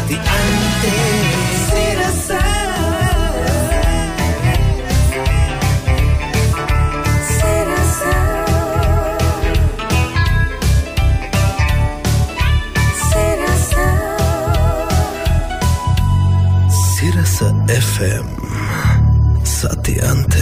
Sati ante Sirasa Sirasa FM Sati ante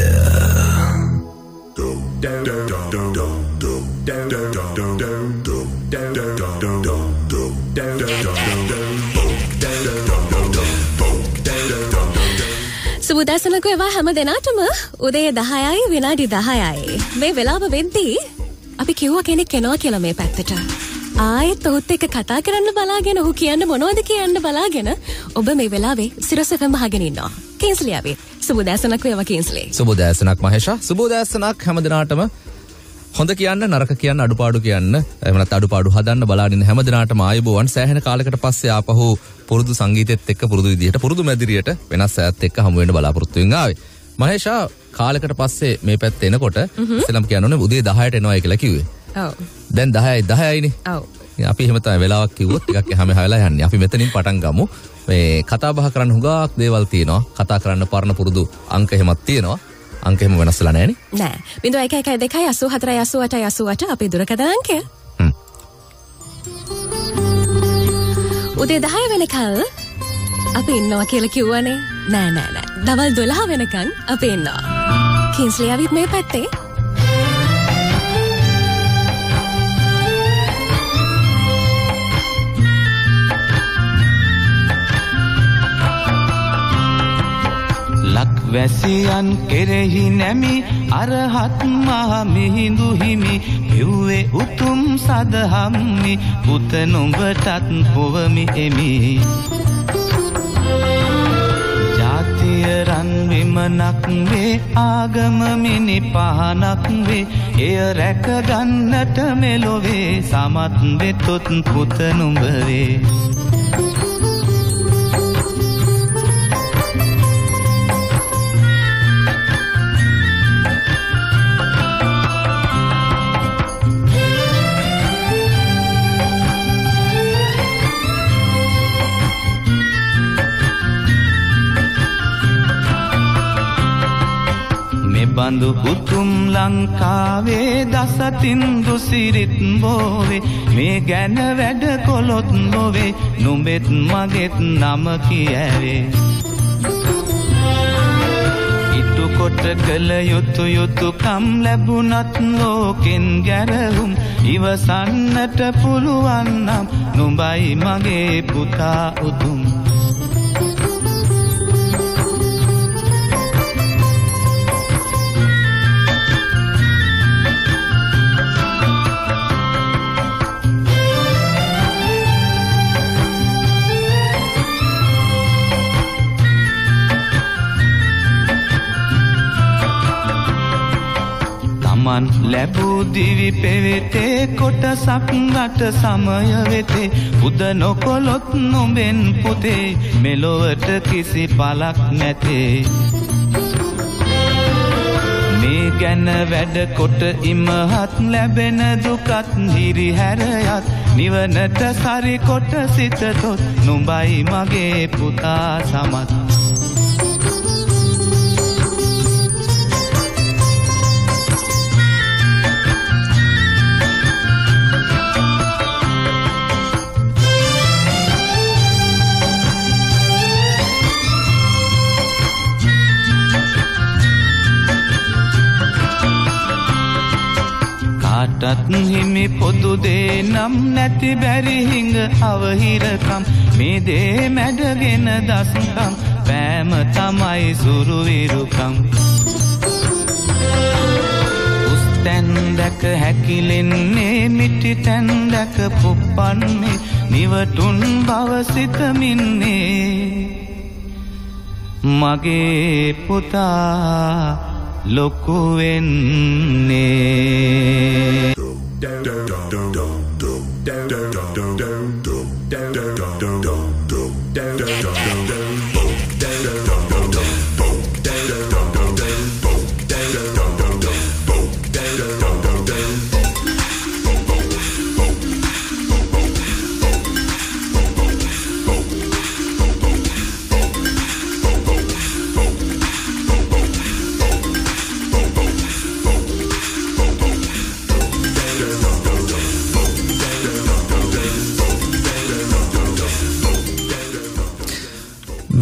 සුබදැසනක ඒවා හැම දෙනාටම උදේ 10යි විනාඩි 10යි මේ වෙලාව වෙද්දී අපි කිව්වා කෙනෙක් එනවා කියලා මේ පැත්තට ආයෙත් ඔහුත් එක්ක කතා කරන්න බලාගෙන ඔහු කියන්නේ මොනවද කියන්න බලාගෙන ඔබ මේ වෙලාවේ සිරස FM අහගෙන ඉන්නවා කින්ස්ලි අපි සුබදැසනක ඒවා කින්ස්ලි සුබදැසනක් මහේෂා සුබදැසනක් හැම දිනාටම හොඳ කියන්න නරක කියන්න අඩුපාඩු කියන්න එහෙම නැත්නම් අඩුපාඩු හදන්න බලාගෙන හැම දිනාටම ආයුබෝවන් සෑහෙන කාලයකට පස්සේ ආපහු පුරුදු සංගීතෙත් එක්ක පුරුදු විදිහට පුරුදු මැදිරියට වෙනස් සෑත් එක්ක හමු වෙන්න බලාපොරොත්තු වෙන ආවේ මහේෂා කාලයකට පස්සේ මේ පැත්තේ එනකොට ඉතලම් කියන්නේ උදේ 10ට එනවා කියලා කිව්වේ ඔව් දැන් 10යිනේ ඔව් අපි එහෙම තමයි වෙලාවක් කිව්වොත් ටිකක් එහාම වෙලා යන්නේ අපි මෙතනින් පටන් ගමු මේ කතා බහ කරන්න හුඟක් දේවල් තියෙනවා කතා කරන්න පරණ පුරුදු අංක එහෙමත් තියෙනවා අංක එහෙම වෙනස් වෙලා නැහැ නේ නෑ 0.1128888 අපේ දුරකථන අංකය උදේ 10 වෙනකල් අපි ඉන්නවා කියලා කිව්වනේ නෑ දවල් 12 වෙනකන් අපි ඉන්නවා කින්ස්ලි ආවිත් මේ පැත්තේ ලක්වැසියන් කෙරෙහි නැමි අරහත් මහ මිහිඳු හිමි පිව්වේ උතුම් සදහම්මි පුත නුඹටත් පොවමි එමි ජාතිය රන් විමනක් වේ ආගම මිනි පහනක් වේ එය රැක ගන්නට මෙලොවේ සමත් වෙතොත් පුත නුඹ වේ බඳු උතුම් ලංකාවේ දසතින් දුසිරිත් බෝවේ මේ ගැන වැඩ කොළොත් බෝවේ නුඹෙත් මගෙත් නම කියවේ ඉටු කොට කළ යුතුයකම් ලැබුණත් ලෝකෙන් ගැරහුම් ඉවසන්නට පුළුවන් නම් නුඹයි මගේ පුතා උතුම් ලැබූ දිවි පෙවෙතේ කොටසක් රට සමය වෙතේ පුද නොකොලොත් නොබෙන් පුතේ මෙලොවට කිසි පලක් නැතේ මේ ගැන වැඩ කොට ඉමහත් ලැබෙන දුකත් හිරිහැරයත් නිවනට සරි කොට සිතතොත් නුඹයි මගේ පුතා සමත් කාටත් හිමි පොදු දේ නම් නැති බැරි හිඟ අවහිරකම් මේ දේ මැඩගෙන දස්කම් පෑම තමයි සුරු විරුකම් උස්තැන් දැක හැකිලෙන්නේ මිටි තැන් දැක පුප්පන්නේ නිවටුන් බව සිතමින්නේ මගේ පුතා ලොකු වෙන්නේ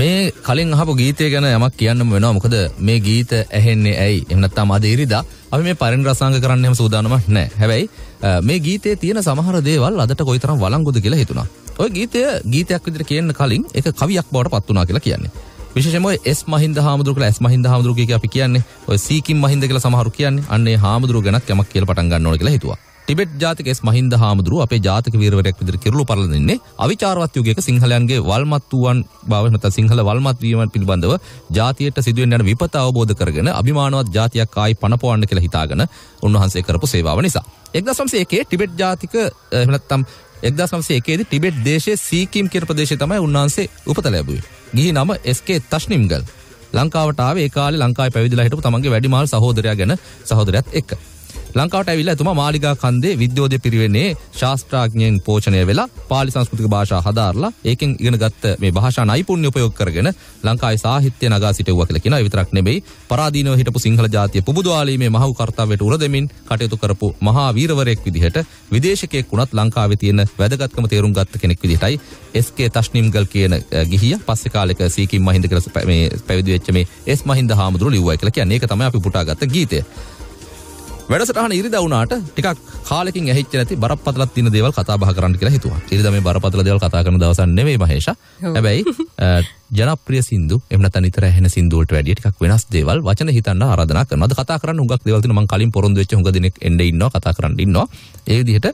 මේ කලින් අහපු ගීතය ගැන යමක් කියන්නම වෙනවා. මොකද මේ ගීත ඇහෙන්නේ ඇයි? එහෙම නැත්නම් අද ඉරිදා අපි මේ පරිණරසංග කරන්න එහෙම සූදානමක් නැහැ. හැබැයි මේ ගීතයේ තියෙන සමහර දේවල් අදට කොයිතරම් වළංගුද කියලා හිතුණා. ඔය ගීතය ගීතයක් විදිහට කියන්න කලින් ඒක කවියක් බවට පත් වුණා කියලා කියන්නේ. විශේෂයෙන්ම ඔය එස් මහින්ද හාමුදුරුවෝ කියලා එස් මහින්ද හාමුදුරුවෝ කිය අපි කියන්නේ. ඔය සීකිම් මහින්ද කියලා සමහරු කියන්නේ. අන්න ඒ හාමුදුරුවෝ ගැනත් යමක් කියලා පටන් ගන්න ඕන කියලා හිතුවා. ටිබෙට් ජාතික එස් මහින්ද හාමුදුරුවෝ අපේ ජාතික වීරවරයෙක් විදිහට කිරුළු පරලදින්නේ අවිචාරවත් යුගයක සිංහලයන්ගේ වල්මත් වූවන් බව නැත්නම් සිංහල වල්මත් වීම පිළිබඳව ජාතියට සිදුවෙන යන විපත අවබෝධ කරගෙන අභිමානවත් ජාතියක් ආයි පනපවන්න කියලා හිතාගෙන උන්වහන්සේ කරපු සේවාව නිසා 1901 ටිබෙට් ජාතික එහෙම නැත්නම් 1901 දී ටිබෙට් දේශයේ සීකිම් කියන ප්‍රදේශයේ තමයි උන්වහන්සේ උපත ලැබුවේ. ගිහි නම එස්.කේ. තෂ්නිම්ගල්. ලංකාවට ආවේ ඒ කාලේ ලංකාවේ පැවිදිලා හිටපු තමන්ගේ වැඩිමහල් සහෝදරයාත් එක්ක. ලංකාවට ඇවිල්ලා එතුමා මාලිගා කන්දේ විද්‍යෝදය පිරිවෙනේ ශාස්ත්‍රඥයන් පෝෂණය වෙලා පාලි සංස්කෘතික භාෂා හදාarලා ඒකෙන් ඉගෙන ගත්ත මේ භාෂා නෛපුණ්‍ය උපයෝග කරගෙන ලංකාවේ සාහිත්‍ය නගා සිටුවා කියලා කියනවා. ඒ විතරක් නෙමෙයි පරාදීනව හිටපු සිංහල ජාතිය පුබුදුවාලීමේ මහව් කර්තව්‍යයට උර දෙමින් කටයුතු කරපු මහා වීරවරයෙක් විදිහට විදේශිකයෙක් වුණත් ලංකාවේ තියෙන වැදගත්කම තේරුම් ගත්ත කෙනෙක් විදිහටයි එස්.කේ. තෂ්නිම්ගල් කියන ගිහියා පස්සේ කාලෙක සීකිම් මහින්ද කියලා මේ පැවිදි වෙච්ච මේ එස් මහින්ද හාමුදුරුවෝ ලිව්වයි කියලා කියන්නේ. ඒක තමයි අපි පුටාගත්ත ගීතය. වැඩසටහන ඉරිදා වුණාට ටිකක් කාලෙකින් ඇහිච්ච නැති බරපතලක් තියෙන දේවල් කතා බහ කරන්න කියලා හිතුවා. ඉරිදා මේ බරපතල දේවල් කතා කරන දවසක් නෙමෙයි මහේෂා. හැබැයි ජනප්‍රිය සින්දු එහෙම නැත්නම් නිතර ඇහෙන සින්දු වලට වැඩිය ටිකක් වෙනස් දේවල් වචන හිතන්න ආරාධනා කරනවා. අද කතා කරන්න හුඟක් දේවල් තියෙනවා. මම කලින් පොරොන්දු වෙච්ච හුඟ දෙනෙක් එන්නේ ඉන්නවා කතා කරන්න ඉන්නවා. ඒ විදිහට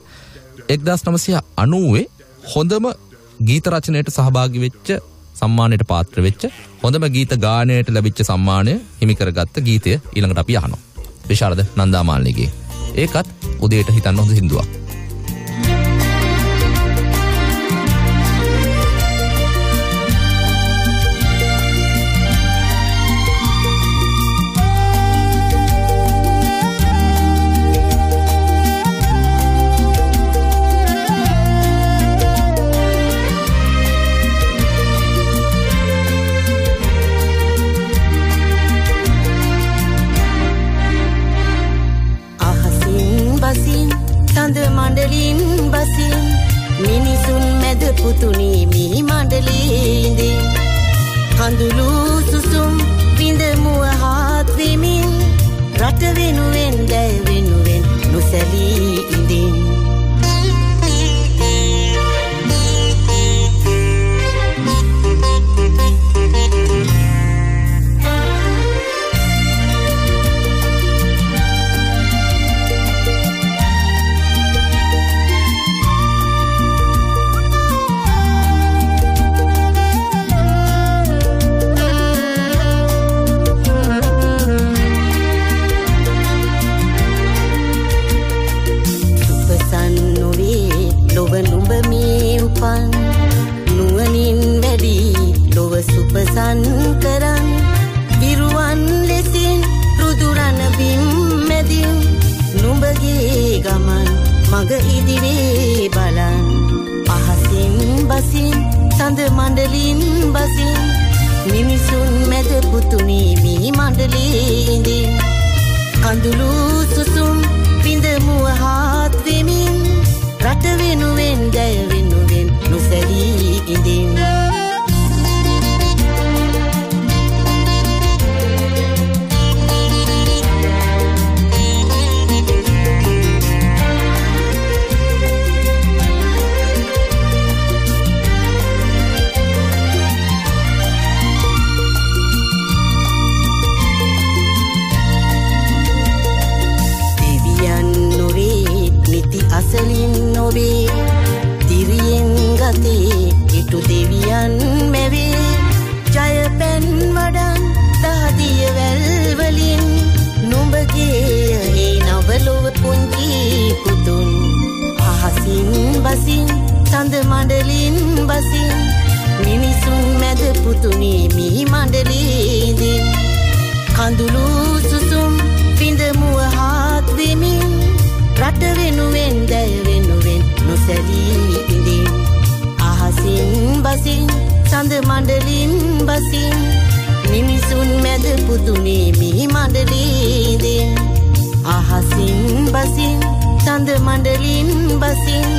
1990 හොඳම ගීත රචනයට සහභාගී වෙච්ච සම්මානයට පාත්‍ර වෙච්ච හොඳම ගීත ගායනයට ලැබිච්ච සම්මානය හිමි කරගත්ත ගීතය ඊළඟට අපි අහනවා. විශාරද නන්දාමාලිනිගේ ඒකත් උදේට හිතන්න හොඳ සින්දුවක්.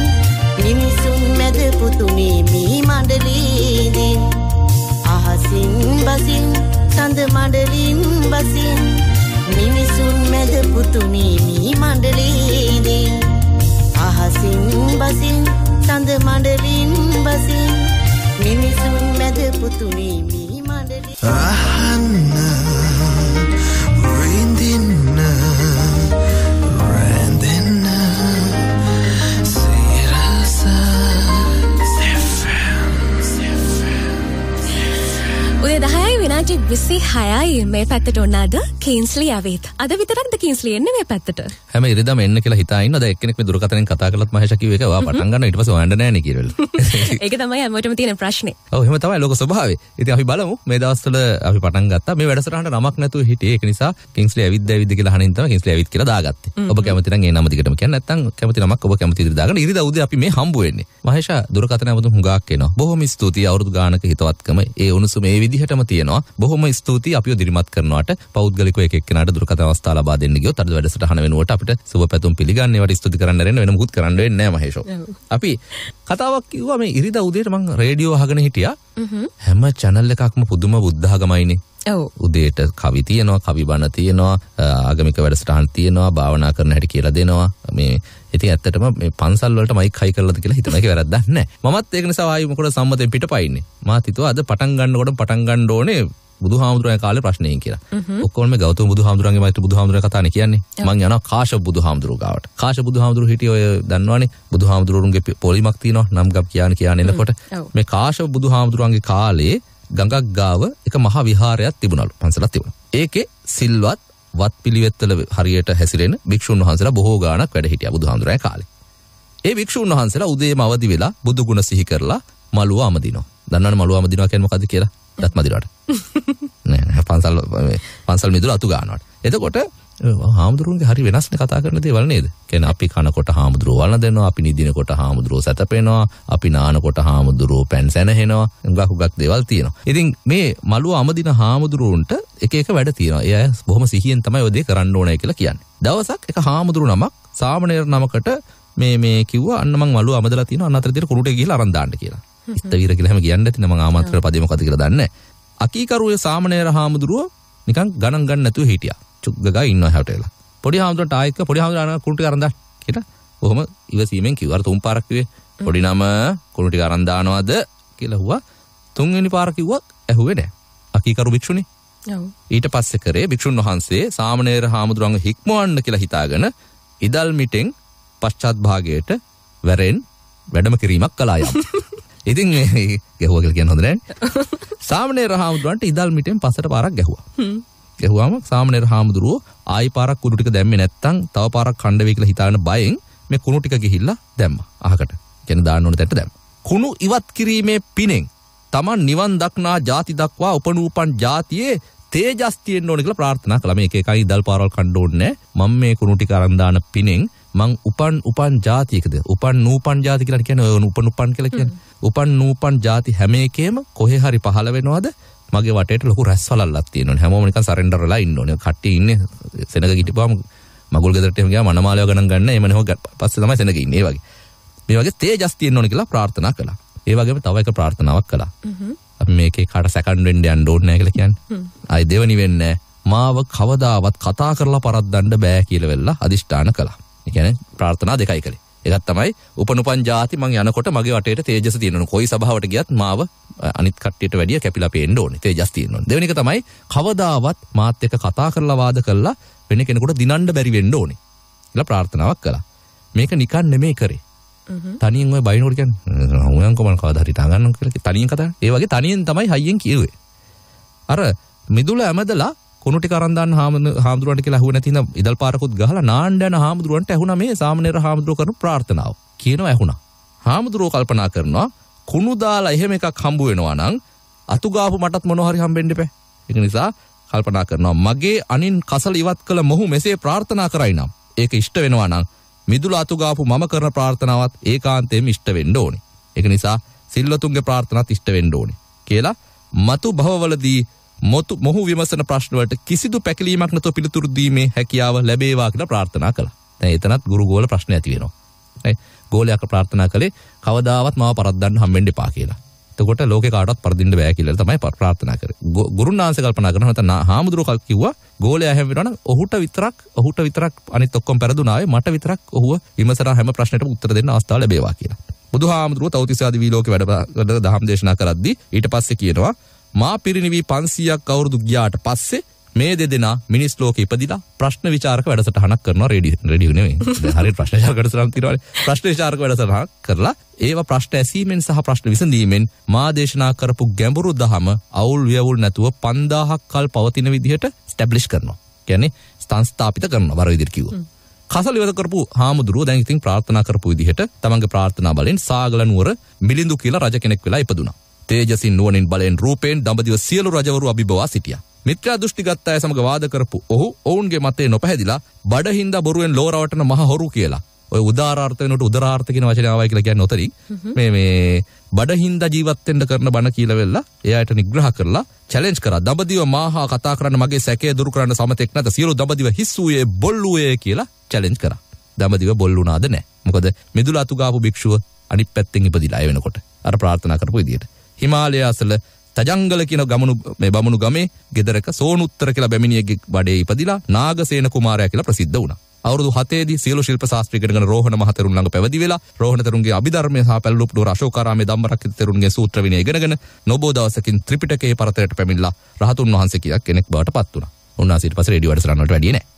මිනිසුන් මැද පුතුනේ මී මණ්ඩලීදී අහසින් සඳ මඩලින් බසින් මිනිසුන් මැද පුතුනි මී මණ්ඩලයේදී අහසින් බසින් සඳ මඩලින් බසින් මිනිසුන් මැද පුතුනි මී මණ්ඩලයේ අහන්න විඳින්න රැඳෙන්න සිරස උදේ 10යි විනාඩි 26යි මේ පැත්තට ඔන්න අද කීන්ස්ලි ආවෙත්. අද විතරක්ද කීන්ස්ලි එන්නේ මේ පැත්තට? හැම ඉරිදම එන්න කියලා හිතා ඉන්න. දැන් එක්කෙනෙක් මේ දුරකථනෙන් කතා කරලත් මහේෂා කිව්ව එක ඔයා පටන් ගන්නවා ඊට පස්සේ හොයන්න නෑනේ කියලා. ඒක තමයි හැමෝටම තියෙන ප්‍රශ්නේ. ඔව් එහෙම තමයි ලෝක ස්වභාවය. ඉතින් අපි බලමු මේ දවස්වල අපි පටන් ගත්තා. මේ වැඩසටහනට නමක් නැතුව හිටියේ. ඒක නිසා කිංස්ලි ඇවිත් කියලා අහනින් තමයි කිංස්ලි ඇවිත් කියලා දාගත්තේ. ඔබ කැමති නම් ඒ නම දිගටම කියන්න. නැත්නම් කැමති නමක් ඔබ කැමති විදිහට දාගන්න. ඉරිදා උදේ අපි මේ හම්බ වෙන්නේ. මහේෂා දුරකථන අවුරුදු හුඟක් එනවා. බොහොම ස්තුතියි අවුරුදු ගානක හිතවත්කම. ඒ උණුසුම ඒ විදිහටම තියෙනවා. බොහොම ස්තුතියි අපිව දිරිමත් කරනවාට පෞද්ගලිකව එක එක්කෙනාට දුරකථන අවස්ථා ලබා දෙන්න ගියොත් අද වැඩසටහන වෙනුවට අපිට සුබ පැතුම් පිළිගන්න ඒවට ස්තුති කරන්න වෙන මොකුත් කරන්න වෙන්නේ නැහැ මහේෂෝ. අපි කතාවක් කිව්වා මේ ඉරිදා උදේට මම රේඩියෝ අහගෙන හිටියා. හැම channel එකක්ම පුදුම බුද්ධාගමයිනේ. ඔව්. උදේට කවි තියෙනවා, කවි බණ තියෙනවා, ආගමික වැඩසටහන් තියෙනවා, භාවනා කරන හැටි කියලා දෙනවා. මේ ඉතින් ඇත්තටම මේ පන්සල් වලට මයික් හයි කරලාද කියලා හිතන එක වැරද්දක් නැහැ. මමත් ඒක නිසා ආයි මොකද සම්මතෙන් පිටපයින්නේ. මාත් හිතුවා අද පටන් ගන්න ඕනේ බුදුහාමුදුරන්ගේ කාලේ ප්‍රශ්නයෙන් කියලා. ඔක්කොම මේ ගෞතම බුදුහාමුදුරන්ගේ මෛත්‍රී බුදුහාමුදුරන්ගේ කතානේ කියන්නේ. මං යනවා කාශ්‍යප බුදුහාමුදුරුවෝ ගාවට. කාශ්‍යප බුදුහාමුදුරුවෝ හිටියේ ඔය දන්නවනේ බුදුහාමුදුරුවන්ගේ පොලිමක් තියෙනවා නම් ගම් කියන එනකොට මේ කාශ්‍යප බුදුහාමුදුරන්ගේ කාලේ ගඟක් ගාව එක මහ විහාරයක් තිබුණලු. පන්සලක් තිබුණා. ඒකේ සිල්වත් වත් පිළිවෙත්වල හරියට හැසිරෙන භික්ෂුන් වහන්සේලා බොහෝ ගාණක් වැඩ හිටියා බුදුහාමුදුරන්ගේ කාලේ. ඒ භික්ෂුන් වහන්සේලා උදේම අවදි වෙලා බුදු ගුණ සිහි කරලා මළුව අමදිනවා. දන්නවනේ මළුව අමදිනවා කියන්නේ මොකද්ද කියලා? දත් මදිනවට. නෑ පන්සල් මිදුල අතු ගන්නවට. එතකොට හාමුදුරුවන්ගේ හරි වෙනස්නේ කතා කරන දේවල් නේද? කියන්නේ අපි කනකොට හාමුදුරුවෝ වළඳ දෙනවා, අපි නිදිනකොට හාමුදුරුවෝ සැතපෙනවා, අපි නානකොට හාමුදුරුවෝ පැන් සැනහෙනවා, උගක් දේවල් තියෙනවා. ඉතින් මේ මළුව අමදින හාමුදුරුවන්ට එක එක වැඩ තියෙනවා. ඒ අය බොහොම සිහියෙන් තමයි ඔය දේ කරන්න ඕනේ කියලා කියන්නේ. දවසක් එක හාමුදුරුව නමක් සාමණේර නමකට මේ කිව්වා අන්න මං මළුව අමදලා තියෙනවා අන්න අතර දිහට කුරුටේ ගිහලා අරන් දාන්න කියලා. ඉස්තවීර කියලා හැම කියන්නේ නැති මම ආමන්ත්‍රණ පදේ මොකද කියලා දන්නේ නැහැ. අකීකරුවේ සාමණේර හාමුදුරුව නිකන් ගණන් ගන්න නැතුව හිටියා. චුක් ගගා ඉන්නවා හැවට වෙලා. පොඩි හාමුදුරන්ට ආයෙත් පොඩි හාමුදුරන් කුණු ටික අරන් දාන්න කියලා. කොහොම ඉවසීමෙන් කිව්වා. අර තුන් පාරක් කිව්වේ. පොඩි නම කුණු ටික අරන් දානවද කියලා හුවා. තුන්වෙනි පාර කිව්වා ඇහුවේ නැහැ. අකීකරු භික්ෂුනේ. ඔව්. ඊට පස්සේ කරේ භික්ෂුන් වහන්සේ සාමණේර හාමුදුරන්ව හික්මවන්න කියලා හිතාගෙන ඉදල් මිටෙන් පශ්චාත් භාගයට වැරෙන් වැඩම කිරීමක් කළා යම්. ඉතින් මේ ගැහුවා කියලා කියන්න හොඳ නැහැ. සාමණේර හාමුදුරන්ට ඉදල් මිටෙන් පස්සට පාරක් ගැහුවා. ගැහුවාම සාමණේර හාමුදුරුවෝ ආයි පාරක් කුණු ටික දැම්මේ නැත්තම් තව පාරක් කණ්ඩ වෙයි කියලා හිතාගෙන බයෙන් මේ කුණු ටික ගිහිල්ලා දැම්මා අහකට. කියන්නේ දාන්න ඕන තැනට දැම්මා. කුණු ඉවත් කිරීමේ පිනෙන් Taman නිවන් දක්නා ಜಾති දක්වා උපනූපන් ಜಾතියේ තේජස් තියෙන්න ඕන කියලා ප්‍රාර්ථනා කළා. මේ එක එකයි ඉදල් පාරවල් කණ්ඩ ඕනේ නැහැ. මම මේ කුණු ටික අරන් දාන පිනෙන් මං උපන් ಜಾතියකද උපන් නූපන් ಜಾති කියලා කියන්නේ ඔය උපන් කියලා කියන්නේ. උපන් නූපන් ಜಾති හැම එකේම කොහේ හරි පහළ වෙනවද? මගේ වටේට ලොකු රැස්වලල්ලක් තියෙනවනේ. හැමෝම නිකන් සරෙන්ඩර් වෙලා ඉන්න ඕනේ. කට්ටිය ඉන්නේ සෙනග ගිටපුවාම මගුල් ගෙදරට එහෙම ගියාම මනමාලයව ගණන් ගන්න. එහෙම නෙවෙයි පස්සේ තමයි සෙනග ඉන්නේ. ඒ වගේ. මේ වගේ තේජස් තියෙන්න ඕනේ කියලා ප්‍රාර්ථනා කළා. ඒ වගේම තව එක ප්‍රාර්ථනාවක් කළා. අපි මේකේ කාට සැකන්ඩ් වෙන්න යන්න ඕනේ නැහැ කියලා කියන්නේ. ආයි දෙවනි වෙන්නේ මාව කවදාවත් කතා කරලා පරද්දන්න බෑ කියලා වෙලා අදිෂ්ඨාන කළා. ඒ කියන්නේ ප්‍රාර්ථනා දෙකයි කළේ. එකක් තමයි උපනුපන් ಜಾති මං යනකොට මගේ වටේට තේජස තියෙනවා. කොයි සභාවට ගියත් මාව අනිත් කට්ටියට වැඩිය කැපිලා පේන්න ඕනේ. තේජස් තියෙන්න ඕනේ. දෙවෙනි එක තමයි කවදාවත් මාත් එක්ක කතා කරලා වාද කරලා වෙන කෙනෙකුට දිනන්න බැරි වෙන්න ඕනේ. කියලා ප්‍රාර්ථනාවක් කළා. මේක නිකන් නෙමෙයි කරේ. තනියෙන් ඔය බයිනෝර් කියන්නේ උයන් කොමන කවදා හරි තා ගන්නවා කියලා තනියෙන් කතා. ඒ වගේ තනියෙන් තමයි හයියෙන් කිව්වේ. අර මිදුල ඇමදලා කුණු ටික අරන් දාන්න හාමුදුරුවන්ට කියලා අහුවේ නැති හින්දා ඉදල් පාරකුත් ගහලා නාන්න යන හාමුදුරුවන්ට ඇහුණා මේ සාමණේර හාමුදුරුවෝ කරන ප්‍රාර්ථනාව. කියනවා ඇහුණා. හාමුදුරුවෝ කල්පනා කරනවා කුණු දාලා එහෙම එකක් හම්බ වෙනවා නම් අතු ගාපු මටත් මොනවා හරි හම්බෙන්න එපා. ඒක නිසා කල්පනා කරනවා මගේ අනින් කසල ඉවත් කළ මොහු මෙසේ ප්‍රාර්ථනා කරයි නම් ඒක ඉෂ්ට වෙනවා නම් මිදුල අතු ගාපු මම කරන ප්‍රාර්ථනාවත් ඒකාන්තයෙන්ම ඉෂ්ට වෙන්න ඕනේ. ඒක නිසා සිල්වතුන්ගේ ප්‍රාර්ථනාත් ඉෂ්ට වෙන්න ඕනේ කියලා මතු භවවලදී මොහු විමසන ප්‍රශ්න වලට කිසිදු පැකිලීමක් නැතුව පිළිතුරු දීමේ හැකියාව ලැබේවා කියලා ප්‍රාර්ථනා කළා. දැන් එතනත් ගුරු ගෝල ප්‍රශ්න ඇති වෙනවා. නේ ගෝලයක් ප්‍රාර්ථනා කළේ කවදාවත් මාව පරද්දන්න හම්බෙන්න එපා කියලා. එතකොට ලෝකේ කාටවත් පරදින්න බෑ කියලා තමයි ප්‍රාර්ථනා කරේ. ගුරුන් වහන්සේ කල්පනා කරනවා නැත්නම් හාමුදුරුවෝ කිව්වා ගෝලයා හැම වෙනවනම් ඔහුට විතරක් අනිත් ඔක්කොම පෙරදුනාවේ මට විතරක් ඔහුව විමසලා හැම ප්‍රශ්නෙටම උත්තර දෙන්න අවස්ථාව ලැබේවා කියලා. බුදුහාමුදුරුවෝ තවතිසාදී වීලෝකේ වැඩ දහම් දේශනා කරද්දී ඊට පස්සේ කියනවා මා පිරිනිවි 500ක් අවුරුදු ගියාට පස්සේ මේ දෙදෙනා මිනිස් ලෝකෙ ඉපදිලා ප්‍රශ්න විචාරක වැඩසටහනක් කරනවා රේඩියෝ නෙවෙයි. හරියට ප්‍රශ්න විචාරක වැඩසටහනක් තියෙනවානේ. ප්‍රශ්න විචාරක වැඩසටහනක් කරලා ඒවා ප්‍රශ්න ඇසීමෙන් සහ ප්‍රශ්න විසඳීමෙන් මා දේශනා කරපු ගැඹුරු දහම අවුල් වියවුල් නැතුව 5000ක් කල් පවතින විදිහට ස්ටැබ්ලිෂ් කරනවා. කියන්නේ සංස්ථාපිත කරනවා වර විදිහට කිව්වා. කසල ඉවත කරපු හාමුදුරුවෝ දැන් ඉතින් ප්‍රාර්ථනා කරපු විදිහට තමන්ගේ ප්‍රාර්ථනා බලෙන් සාගල නුවර මිලිඳු කියලා රජ කෙනෙක් වෙලා ඉපදුනා. තේජසින් නුවණින් බලෙන් රූපයෙන් දඹදිව සියලු රජවරු අභිබවා සිටියා. මිත්‍යා දෘෂ්ටිගත අය සමග වාද කරපු ඔවුන්ගේ මතේ නොපැහැදිලා බඩහින්දා බොරුවෙන් ලෝරවටන මහ හොරු කියලා. ඔය උදාාරාර්ථ වෙනකොට උදරාර්ථ කියන වචනේ ආවයි කියලා කියන්නේ උතරින් මේ බඩහින්දා ජීවත් වෙන්න කරන බණ කියලා වෙලා එයාට නිග්‍රහ කරලා චැලෙන්ජ් කරා. දඹදිව මාහා කතා කරන්න මගේ සැකය දුරු කරන්න සමතෙක් නැත. සියලු දඹදිව හිස් වූයේ බොල් වූයේ කියලා චැලෙන්ජ් කරා. දඹදිව බොල් වුණාද නැහැ. මොකද මිදුල අතු ගාපු භික්ෂුව අනිත් පැත්තෙන් ඉපදිලා ඒ වෙනකොට. අර ප්‍රාර්ථනා කරපු විදියට. හිමාලය අසල තජංගල කියන බමුණු ගමේ ගෙදරක සෝනුත්තර කියලා බැමිණියෙක්ගේ බඩේ ඉපදිලා නාගසේන කුමාරයා කියලා ප්‍රසිද්ධ වුණා. අවුරුදු 7 දී සියලු ශිල්ප ශාස්ත්‍ර ඉගෙනගෙන රෝහණ මහතෙරුන් ළඟ පැවිදි වෙලා රෝහණ තෙරුන්ගේ අභිධර්මය සහ පැල්ලුප් නුවර අශෝකාරාමේ ධම්මරක්කිත තෙරුන්ගේ සූත්‍ර විනය ඉගෙනගෙන නොබෝ දවසකින් ත්‍රිපිටකයේ පරතරයට පැමිණලා රහතුන් වහන්සේ කියලා කෙනෙක් බවට පත් වුණා. උන්වහන්සේ ඊට පස්සේ රේඩියෝ වැඩසටහන් වලට වැඩියේ නැහැ.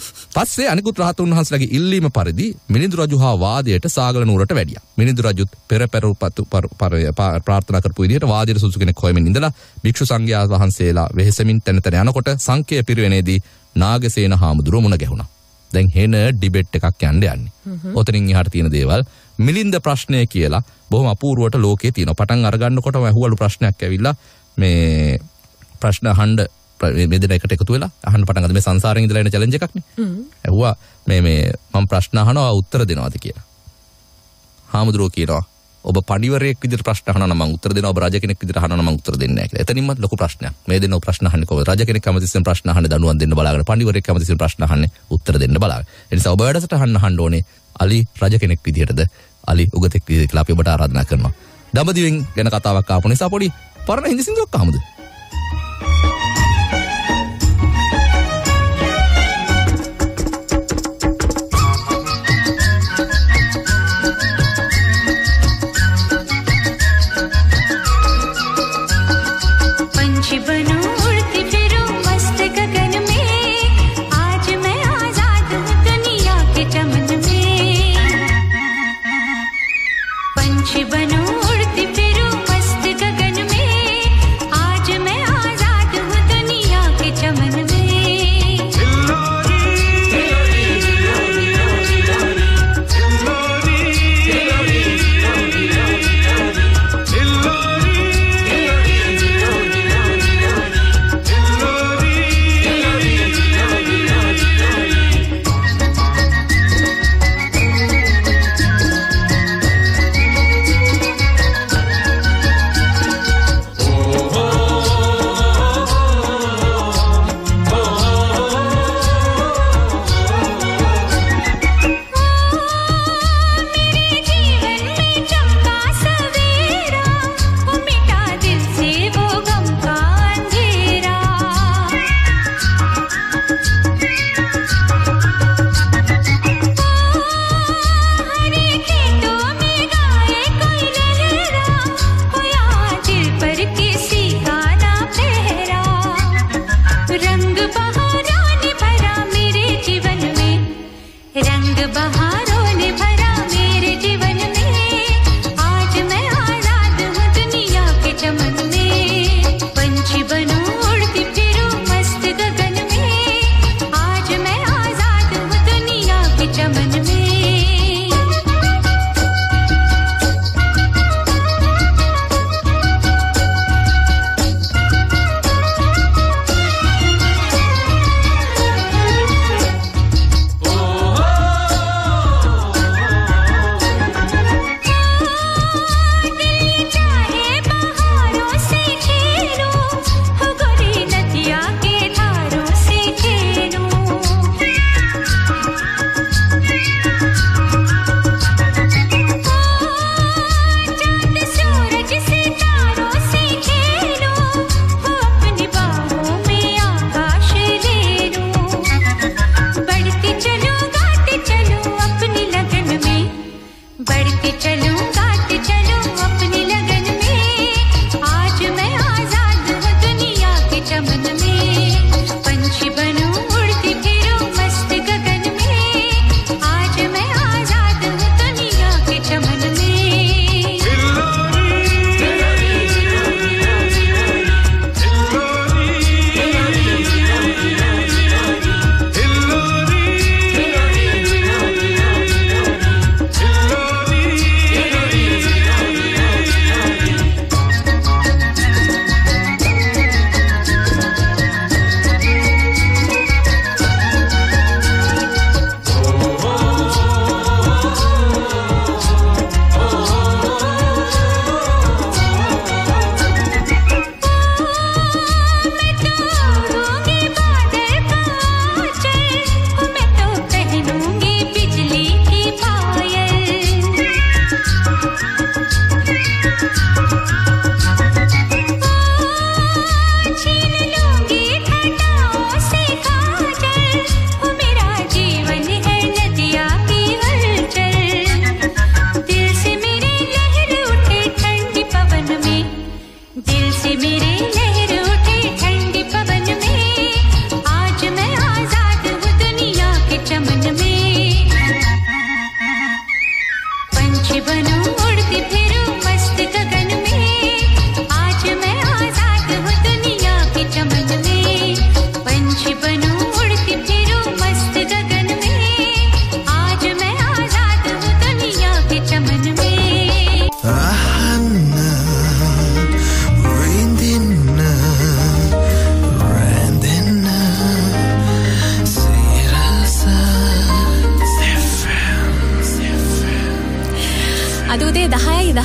පස්සේ අනිකුත් රහතුන් වහන්සේලාගේ ඉල්ලීම පරිදි මිලිඳු රජු හා වාදයට සාගල නුවරට වැඩියා. මිලිඳු රජුත් පෙරපැරුපතු ප්‍රාර්ථනා කරපු විදිහට වාදයට සුසු කෙනෙක් හොයමින් ඉඳලා භික්ෂු සංඝයා වහන්සේලා වෙහෙසමින් තැන යනකොට සංකේය පිරිවෙනේදී නාගසේන හාමුදුරුවෝ මුණ ගැහුණා. දැන් හෙන ඩිබේට් එකක් යන්නේ. ඔතනින් එහාට තියෙන දේවල් මිලින්ද ප්‍රශ්නය කියලා බොහොම අපූර්වට ලෝකේ තියෙනවා. පටන් අරගන්නකොටම ඇහුවලු ප්‍රශ්නයක් ඇවිල්ලා මේ ප්‍රශ්න අහන්න මේ දෙන එකට එකතු වෙලා අහන්න පටන් ගත්තා. මේ සංසාරයෙන් ඉඳලා එන චැලෙන්ජ් එකක් නේ. ඇහුවා මේ මම ප්‍රශ්න අහනවා උත්තර දෙනවද කියලා. හාමුදුරුවෝ කියනවා ඔබ පඬිවරයෙක් විදිහට ප්‍රශ්න අහනවා නම් මම උත්තර දෙනවා. ඔබ රජ කෙනෙක් විදිහට අහනවා නම් මම උත්තර දෙන්නේ නැහැ කියලා. එතනින්ම ලොකු ප්‍රශ්නයක්. මේ දෙන්නෝ ප්‍රශ්න අහන්නේ කොහොමද? රජ කෙනෙක් කැමතිසෙන් ප්‍රශ්න අහන්නේ දනුවන් දෙන්න බලාගෙන. පඬිවරයෙක් කැමතිසෙන් ප්‍රශ්න අහන්නේ උත්තර දෙන්න බලාගෙන. ඒ නිසා ඔබ වැඩසටහන අහන්න ඕනේ අලි රජ කෙනෙක් විදිහටද අලි උගතෙක් විදිහට කියලා අපි ඔබට ආරාධනා කරනවා. දඹදිවෙන් ගැන කතාවක් ආපු නිසා පොඩි පරණ හින්දි සින්දුවක් අහමුද?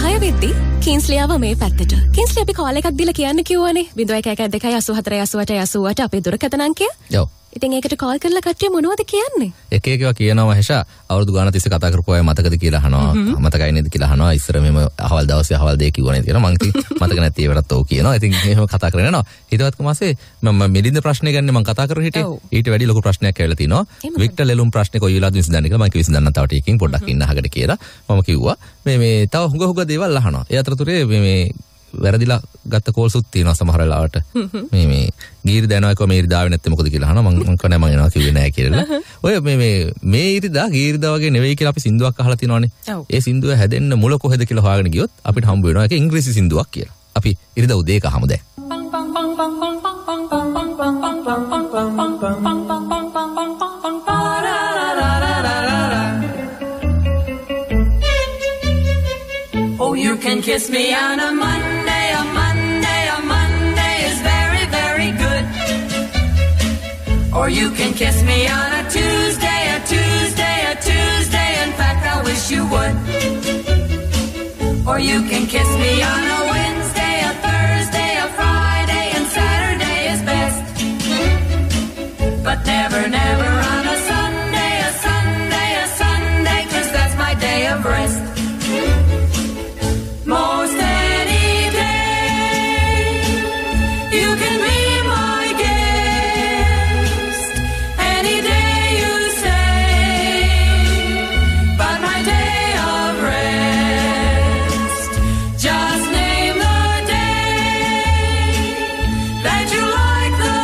10 වෙද්දී කින්ස්ලි ආව මේ පැත්තට. කින්ස්ලි අපි කෝල් එකක් දීලා කියන්න කිව්වනේ 011288 අපේ දුරකථන අංකය. ඔව්. ඉතින් ඒකට කෝල් කරලා කට්ටිය මොනවද කියන්නේ? එක එකව කියනවා මහේෂා අවුරුදු ගාන තිස්සේ කතා කරපු අය මතකද කියලා අහනවා. මතකයි නේද කියලා අහනවා. ඉස්සර මෙම අහවල් දවසේ අහවල් දෙය කිව්වා නේද කියලා. මං ඉතින් මතක නැති ඒවටත් ඔව් කියනවා. ඉතින් එහෙම කතා කරගෙන යනවා. හිතවත්කම මාසේ මම මිලින්ද ප්‍රශ්නේ ගන්නේ මං කතා කරලා හිටියේ. ඊට වැඩි ලොකු ප්‍රශ්නයක් ඇවිල්ලා තිනවා. වික්ටර් ලෙලුම් ප්‍රශ්නේ කොයි වෙලාවද විසඳන්නේ කියලා මම විසඳන්න තව ටිකකින් පොඩ්ඩක් ඉන්න අහකට කියලා. මම කිව්වා මේ තව හුඟ දේවල් අහනවා. ඒ අතරතුරේ මේ වැරදිලා ගත්ත කෝල්සුත් තියෙනවා සමහර වෙලාවට. මේ ගීරි දැනනවා කො මේ ඉරිදාවේ නැත්තේ මොකද කියලා අහනවා. මං කනේ මං එනවා කිව්වේ නෑ කියලා. ඔය මේ ඉරිදා ගීරිදා වගේ නෙවෙයි කියලා අපි සින්දුවක් අහලා තිනවනේ. ඒ සින්දුව හැදෙන්න මුල කොහෙද කියලා හොයාගෙන ගියොත් අපිට හම්බ වෙනවා ඒක ඉංග්‍රීසි සින්දුවක් කියලා. අපි ඉරිදා උදේ කහමු දැන්. Oh, you can kiss me on a Monday, a Monday, a Monday is very, very good. Or you can kiss me on a Tuesday, a Tuesday, a Tuesday, in fact I wish you would. Or you can kiss me on a Wednesday, a Thursday, a Friday, and Saturday is best. But never, never on a Sunday, a Sunday, a Sunday, 'cause that's my day of rest. Most any day you can be my guest, any day you say, but my day of rest, just name the day that you like the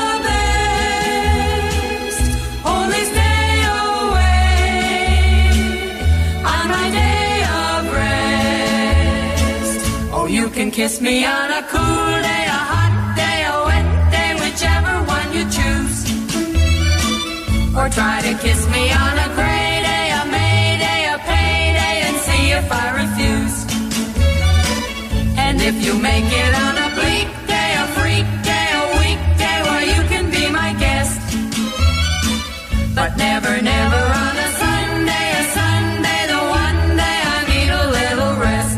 best, only stay away on my day of rest. Oh, you can kiss me on a cool day, a hot day, a wet day, whichever one you choose. Or try to kiss me on a gray day, a May day, a payday, and see if I refuse. And if you make it on a bleak day, a freak day, a weekday, well, you can be my guest. But never, never on a Sunday, the one day I need a little rest.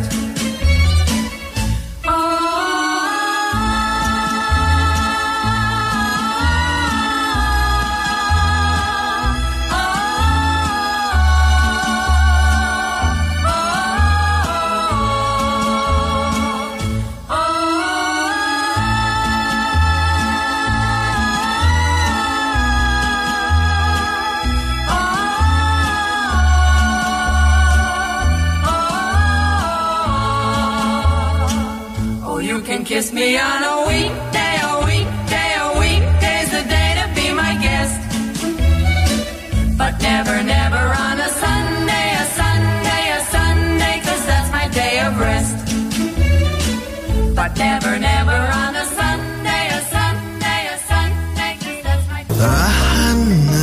You can kiss me on a weekday, a weekday, a weekday's the day to be my guest. But never, never on a Sunday, a Sunday, a Sunday, 'cause that's my day of rest. But never, never on a Sunday, a Sunday, a Sunday, 'cause that's my day. Ahanna,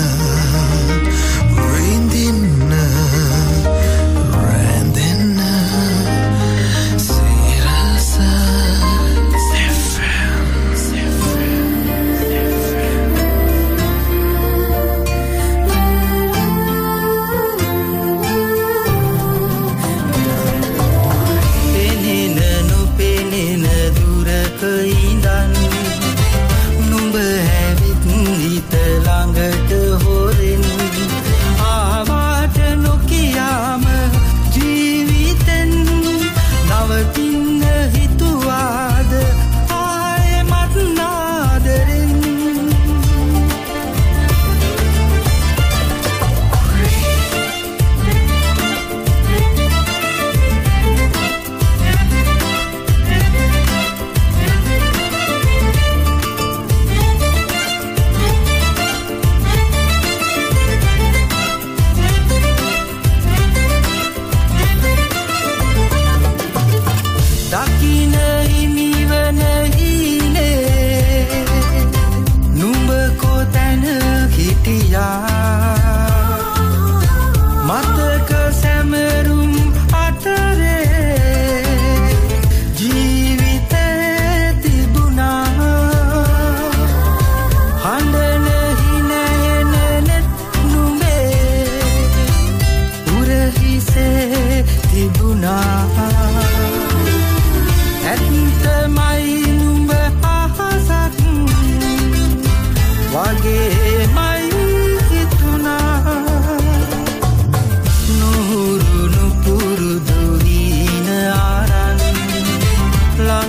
rindinna, randenna, sirasa, zefem. Penina no penina dura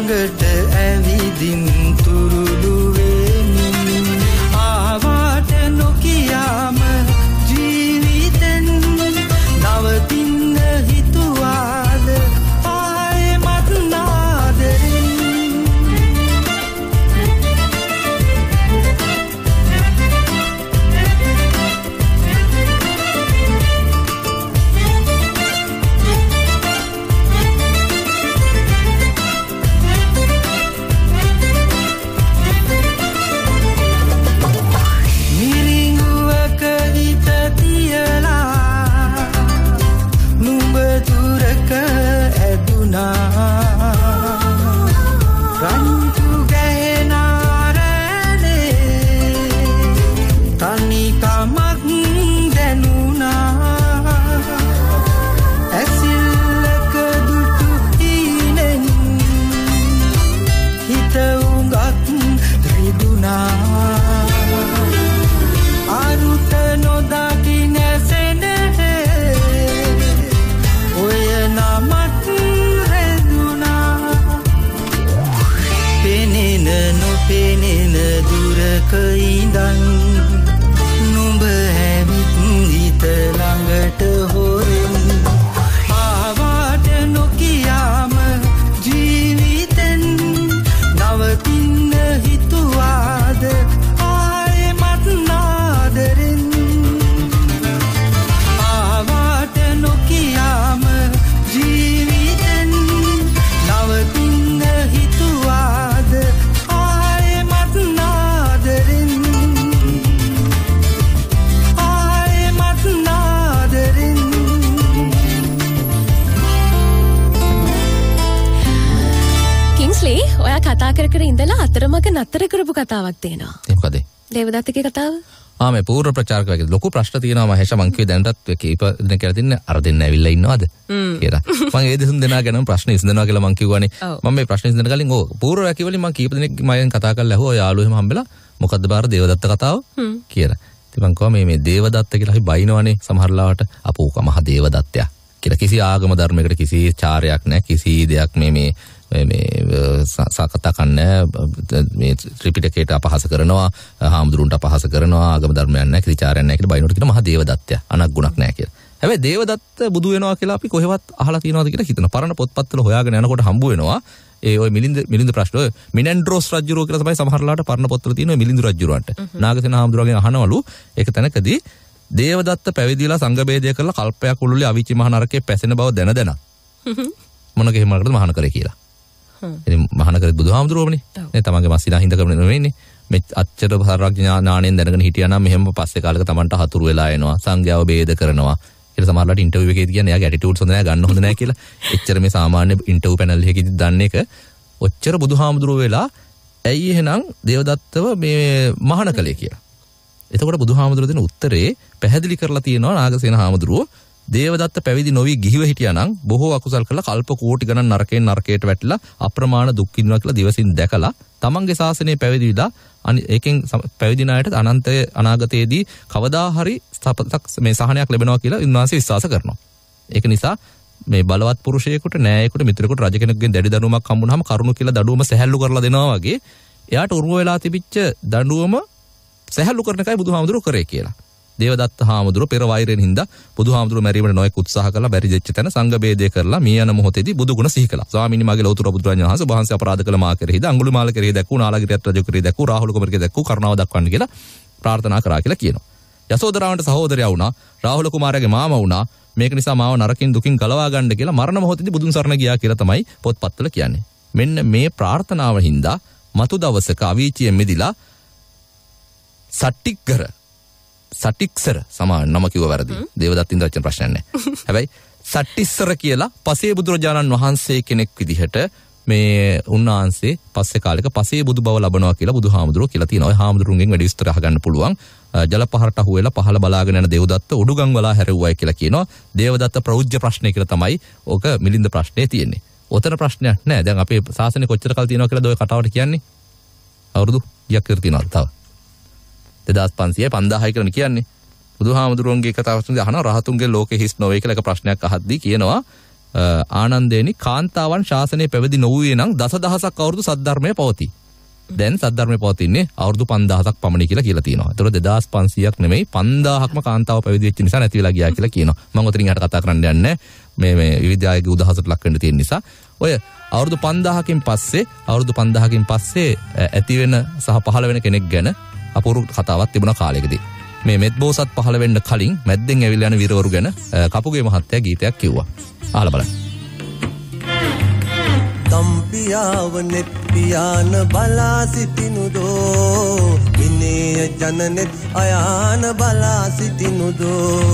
ළඟට ඇවිදින් තුරුළු වෙමින් ආවාට නොකියාම ජීවිතෙන් නවතින්න හිතුවාද ආයෙමත් නාදරෙන් කයිඳන් නුඹ හැවිත් හිත ළඟට හොරෙන් ආවාට නොකියාම ජීවිතෙන් නවතින්න හිතුවාද ආයෙමත් නාදරෙන් ආවාට නොකියාම ජීවිතෙන් නවතින්න හිතුවාද ඔයා කතා කර කර ඉඳලා අතරමඟ නතර කරපු කතාවක් තියෙනවා. ඒ මොකද? දේවදත්තගේ කතාව. මේ පූර්ව ප්‍රචාරකයෙක් ලොකු ප්‍රශ්න තියෙනවා මහේෂ මං කිව්වේ දැනටත් කීප දෙනෙක් කියලා තින්නේ අර දෙන්න ඇවිල්ලා ඉන්නවද කියලා. මං ඒ දෙතුන් දෙනා ගැනම ප්‍රශ්න විසඳනවා කියලා මං කිව්වනේ. මම මේ ප්‍රශ්න විසඳන කලින් පූර්ව රැකිවලින් මං කීප දෙනෙක් මගෙන් කතා කරලා ඇහුවා යාළුවෝ එහෙම හම්බෙලා මොකද්ද බාර දේවදත්ත කතාව කියලා. ඉතින් මං කිව්වා මේ දේවදත්ත කියලා අපි බයිනවනේ සමහර ලාවට අපෝක මහ දේවදත්තයා කියලා. කිසි ආගම ධර්මයකට කිසි චාරයක් නැහැ කිසි දෙයක් මේ සාකතා කරන්නේ මේ ත්‍රිපිටකයට අපහාස කරනවා හාමුදුරුන්ට අපහාස කරනවා ආගම ධර්මයක් නැහැ කිසි චාරයක් නැහැ කියලා බයිනෝට කියන මහා දේවදත්තයා අනග්ගුණක් නැහැ කියලා. හැබැයි දේවදත්ත බුදු වෙනවා කියලා අපි කොහෙවත් අහලා තියෙනවද කියලා හිතනවා. පරණ පොත්පත්වල හොයාගෙන යනකොට හම්බ වෙනවා ඔය මිලින්ද ප්‍රශ්න ඔය මිනෙන්ඩ්‍රෝස් රජුරෝ කියලා තමයි සමහරලාට පරණ පොත්වල තියෙන ඔය මිලින්ද රජුරවන්ට. නාගසේන හාමුදුරුවන්ගෙන් අහනවලු ඒක තැනකදී දේවදත්ත පැවිදිලා සංඝ බේදය කරලා කල්පයක් උළුල්ලේ අවිචි මහ නරකයේ පැසෙන බව දැන මොන ගෙහිමකට මහාන කරේ කියලා. ඉතින් මහාන කරේ බුදුහාමුදුරුවෝනේ. නේ තමන්ගේ මස්සිනා හින්දා කරන්නේ නෙවෙයිනේ. මේ අච්චර සර්වඥාණයෙන් දැනගෙන හිටියා නම් මෙහෙම පස්සේ කාලෙක තමන්ට හතුරු වෙලා එනවා සංඝයාව බේද කරනවා. කියලා සමහරලාට ඉන්ටර්විව් එකේදී කියන්නේ එයාගේ ඇටිටියුඩ්ස් හොඳ නැහැ ගන්න හොඳ නැහැ කියලා. එච්චර මේ සාමාන්‍ය ඉන්ටර්විව් පැනල් එකකදී දන්න එක ඔච්චර බුදුහාමුදුරුවෝ වෙලා ඇයි එහෙනම් දේවදත්තව මේ මහාන කලේ කියලා. එතකොට බුදුහාමුදුරුවෝ දෙන උත්තරේ පැහැදිලි කරලා තියෙනවා නාගසේන හාමුදුරුවෝ දේවදත්ත පැවිදි නොවි ගිහිව හිටියානම් බොහෝ අකුසල් කරලා කල්ප කෝටි ගණන් නරකයට වැටිලා අප්‍රමාණ දුක් විඳිනවා කියලා දිවසින් දැකලා තමන්ගේ ශාසනය පැවිදිලා ඒකෙන් පැවිදි ණයට අනාගතයේදී කවදා හරි මේ සහනයක් ලැබෙනවා කියලා උන්වහන්සේ විශ්වාස කරනවා. ඒක නිසා මේ බලවත් පුරුෂයෙකුට නෑයෙකුට මිත්‍රයෙකුට රජ කෙනෙකුගෙන් දැඩි දඬුවමක් හම්බුනහම කරුණු කියලා දඬුවම සැහැල්ලු කරලා දෙනවා වගේ එයාට උරුම වෙලා තිබිච්ච දඬුවම සැහැල්ලු කරන එකයි බුදුහාමුදුරුවෝ කරේ කියලා. දේවදත්ත හාමුදුරුවෝ පෙර වෛරයෙන් හින්දා බුදුහාමුදුරුවෝ මැරීමට නොයෙක් උත්සාහ කළා බැරි දෙච්ච තැන සංඝ බේදය කරලා මිය යන මොහොතේදී බුදු ගුණ සිහි කළා. ස්වාමීනි මාගේ ලෞතර බුදුරජාණන් වහන්සේ වහන්සේ අපරාධ කළ මා කෙරෙහිද අඟුලිමාල කෙරෙහි දැක්වූ නාලගිරියත් රජු කෙරෙහි දැක්වූ රාහුල කුමාරගේ දැක්වූ කරුණාව දක්වන්න කියලා ප්‍රාර්ථනා කරා කියලා කියනවා. යසෝදරාවන්ට සහෝදරයා වුණා රාහුල කුමාරයාගේ මාමා වුණා මේක නිසා මාව නරකින් දුකින් ගලවා ගන්න කියලා මරණ මොහොතේදී බුදුන් සරණ ගියා කියලා තමයි පොත්පත්වල කියන්නේ. මෙන්න මේ ප්‍රාර්ථනාව හින්දා මතු දවසක අවීචියෙන් මිදිලා සටික්සර සමාන නම කිව්ව වැරදි. දේවදත්ත ඉන්ද්‍රචන් ප්‍රශ්නයක් නැහැ. හැබැයි සටිස්සර කියලා පසේ බුදුරජාණන් වහන්සේ කෙනෙක් විදිහට මේ උන්වහන්සේ පස්සේ කාලෙක පසේ බුදු බව ලබනවා කියලා බුදුහාමුදුරුවෝ කියලා තියෙනවා. ඔය හාමුදුරුවන්ගෙන් වැඩි විස්තර අහගන්න පුළුවන්. ජල පහරට අහුවෙලා පහළ බලාගෙන යන දේවදත්ත උඩුගම් වලා හැරෙව්වයි කියලා කියනවා. දේවදත්ත ප්‍රෞජ්‍ය ප්‍රශ්නය කියලා තමයි ඕක මිලින්ද ප්‍රශ්නේ තියෙන්නේ. ඔතන ප්‍රශ්නයක් නැහැ. දැන් අපේ ශාසනය කොච්චර කල් තියෙනවා කියලාද ඔය කතාවට කියන්නේ? අවුරුදු 100ක් විතර තියෙනවා තව. 2500 5000 කියලා කියන්නේ. බුදුහාමුදුරුවන්ගේ කතාව තුනදී අහනවා රහතුන්ගේ ලෝකෙ හිස් නොවේ කියලා එක ප්‍රශ්නයක් අහද්දී කියනවා ආනන්දේනි කාන්තාවන් ශාසනයේ පැවිදි නොවුවේ නම් දසදහසක් අවුරුදු සද්ධර්මයේ පවතී. දැන් සද්ධර්මයේ පවතින්නේ අවුරුදු 5000ක් පමණයි කියලා තියෙනවා. ඒතර 2500ක් නෙමෙයි 5000ක්ම කාන්තාව පැවිදි වෙච්ච නිසා නැති වෙලා ගියා කියලා කියනවා. මම ඔතනින් යට කතා කරන්න යන්නේ මේ විවිධායක උදාහරණයක් ලක් වෙන්න තියෙන නිසා. ඔය අවුරුදු 5000කින් පස්සේ ඇති වෙන සහ පහළ වෙන කෙනෙක් ගැන අපූර්ව කතාවක් තිබුණා කාලයකදී. මේ මෙත් බෝසත් පහළ වෙන්න කලින් මැද්දෙන් ඇවිල්ලා යන වීරවරු ගැන කපුගේ මහත්තයා ගීතයක් කිව්වා. අහලා බලන්න. තම්පියාව නෙත් පියාන බලා සිටිනුදෝ විනය ජනනෙත් අයාන බලා සිටිනුදෝ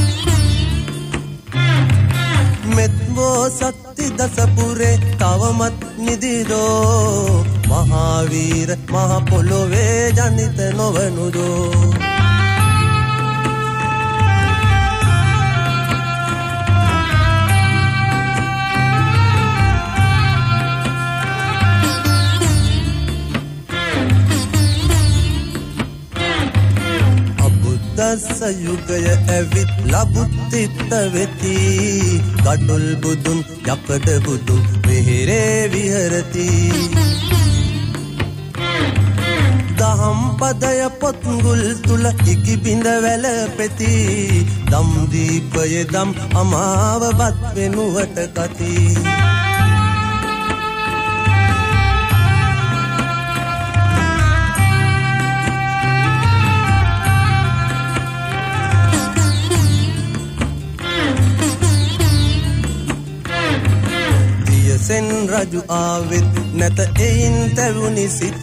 මෙත් බෝසත්ති දසපුරේ තවමත් නිදිදෝ මහාවීර මහ පොළොවේ ජනිත නොවනුදෝ දස යුගය ඇවිත් ලබුත්තිත්ත වෙති ගඩොල් බුදුන් යකඩ බුදුන් මෙහෙරේ විහරති දහම් පදය පොත්ගුල් තුල ඉකි බිඳ වැළපෙති දම් දීපය දම් අමාවවත් වෙනුවට කති සෙන් රජු ආවෙත් නැත එයින් තැවුනි සිත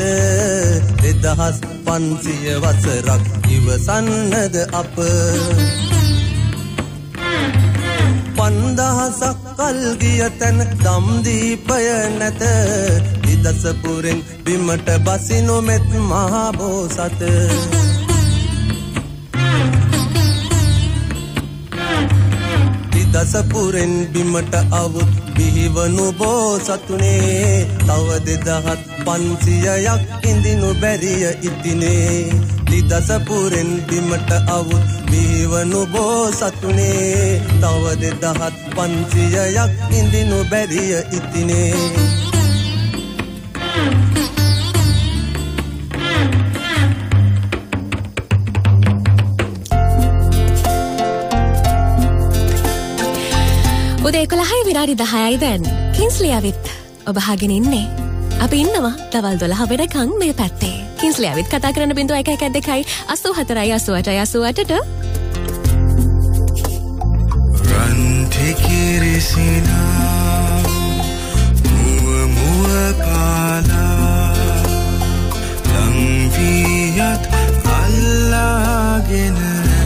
2500 වසරක් ඉවසන්නද අප 5000ක් කල් ගිය තැන දම් දීපය නැත ඉදසපුරෙන් බිමට බසිනු මෙත් මහා බෝසත දසපුරෙන් බිමට අවුත් බිහිවනු බෝසතුනේ තව 2500ක් ඉඳිනු බැරිය ඉතිනේ දසපුරෙන් බිමට අවුත් බිහිවනු බෝසතුනේ තව 2500ක් ඉඳිනු බැරිය ඉතිනේ උදේ 11යි විනාඩි 10යි දැන්. කින්ස්ලි ඇවිත් ඔබ අහගෙන ඉන්නේ. අපි ඉන්නවා දවල් 12 වෙනකන් මේ පැත්තේ. කින්ස්ලි ඇවිත් කතා කරන 0112 84 88 රන්ති කිරිසිනා මුව පාලා ලංවියත් අල්ලාගෙන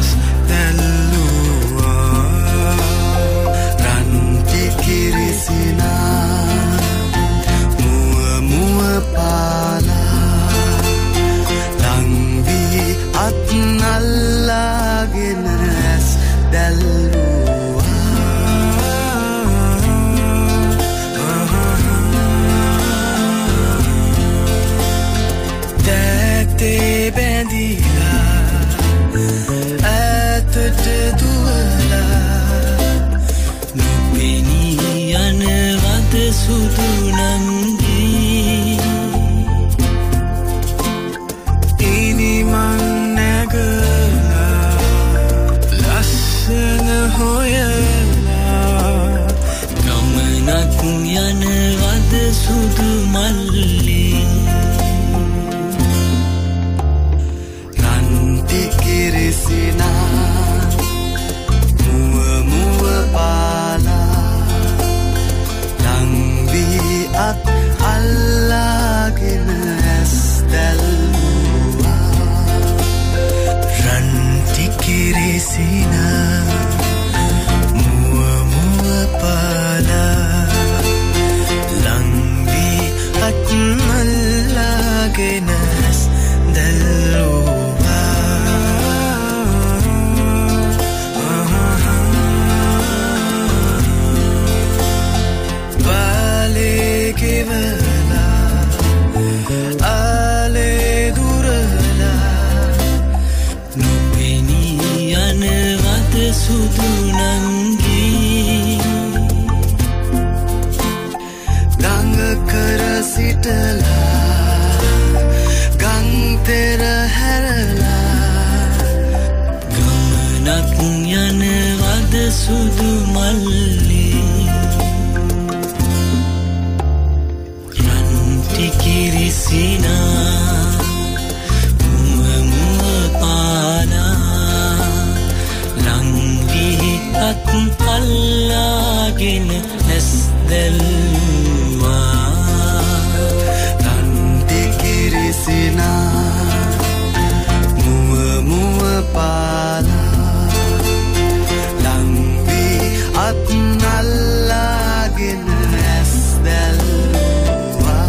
නල්ලාගෙන දැත්තේ බැඳිලා ඇතට දුවලා නොපෙනී යනවද සුදු නංගී ඉනිමන් හොයලා ගමනක් යනවද සුදු මල්ලේ රන්ති කිරිසිනා මුව පාලා ලංවී අත් කර සිටලා ගං තෙර හැරලා ගමනක් යනවද සුදු මල්ලේ රන් ටිකිරිසිනා මුව පානා ලංවී අත් අල්ලාගෙන ඇස් දැල්වා රන් ටිකිරිසිනා මුව පානා ලංවී අත් අල්ලාගෙන ඇස් දැල්වා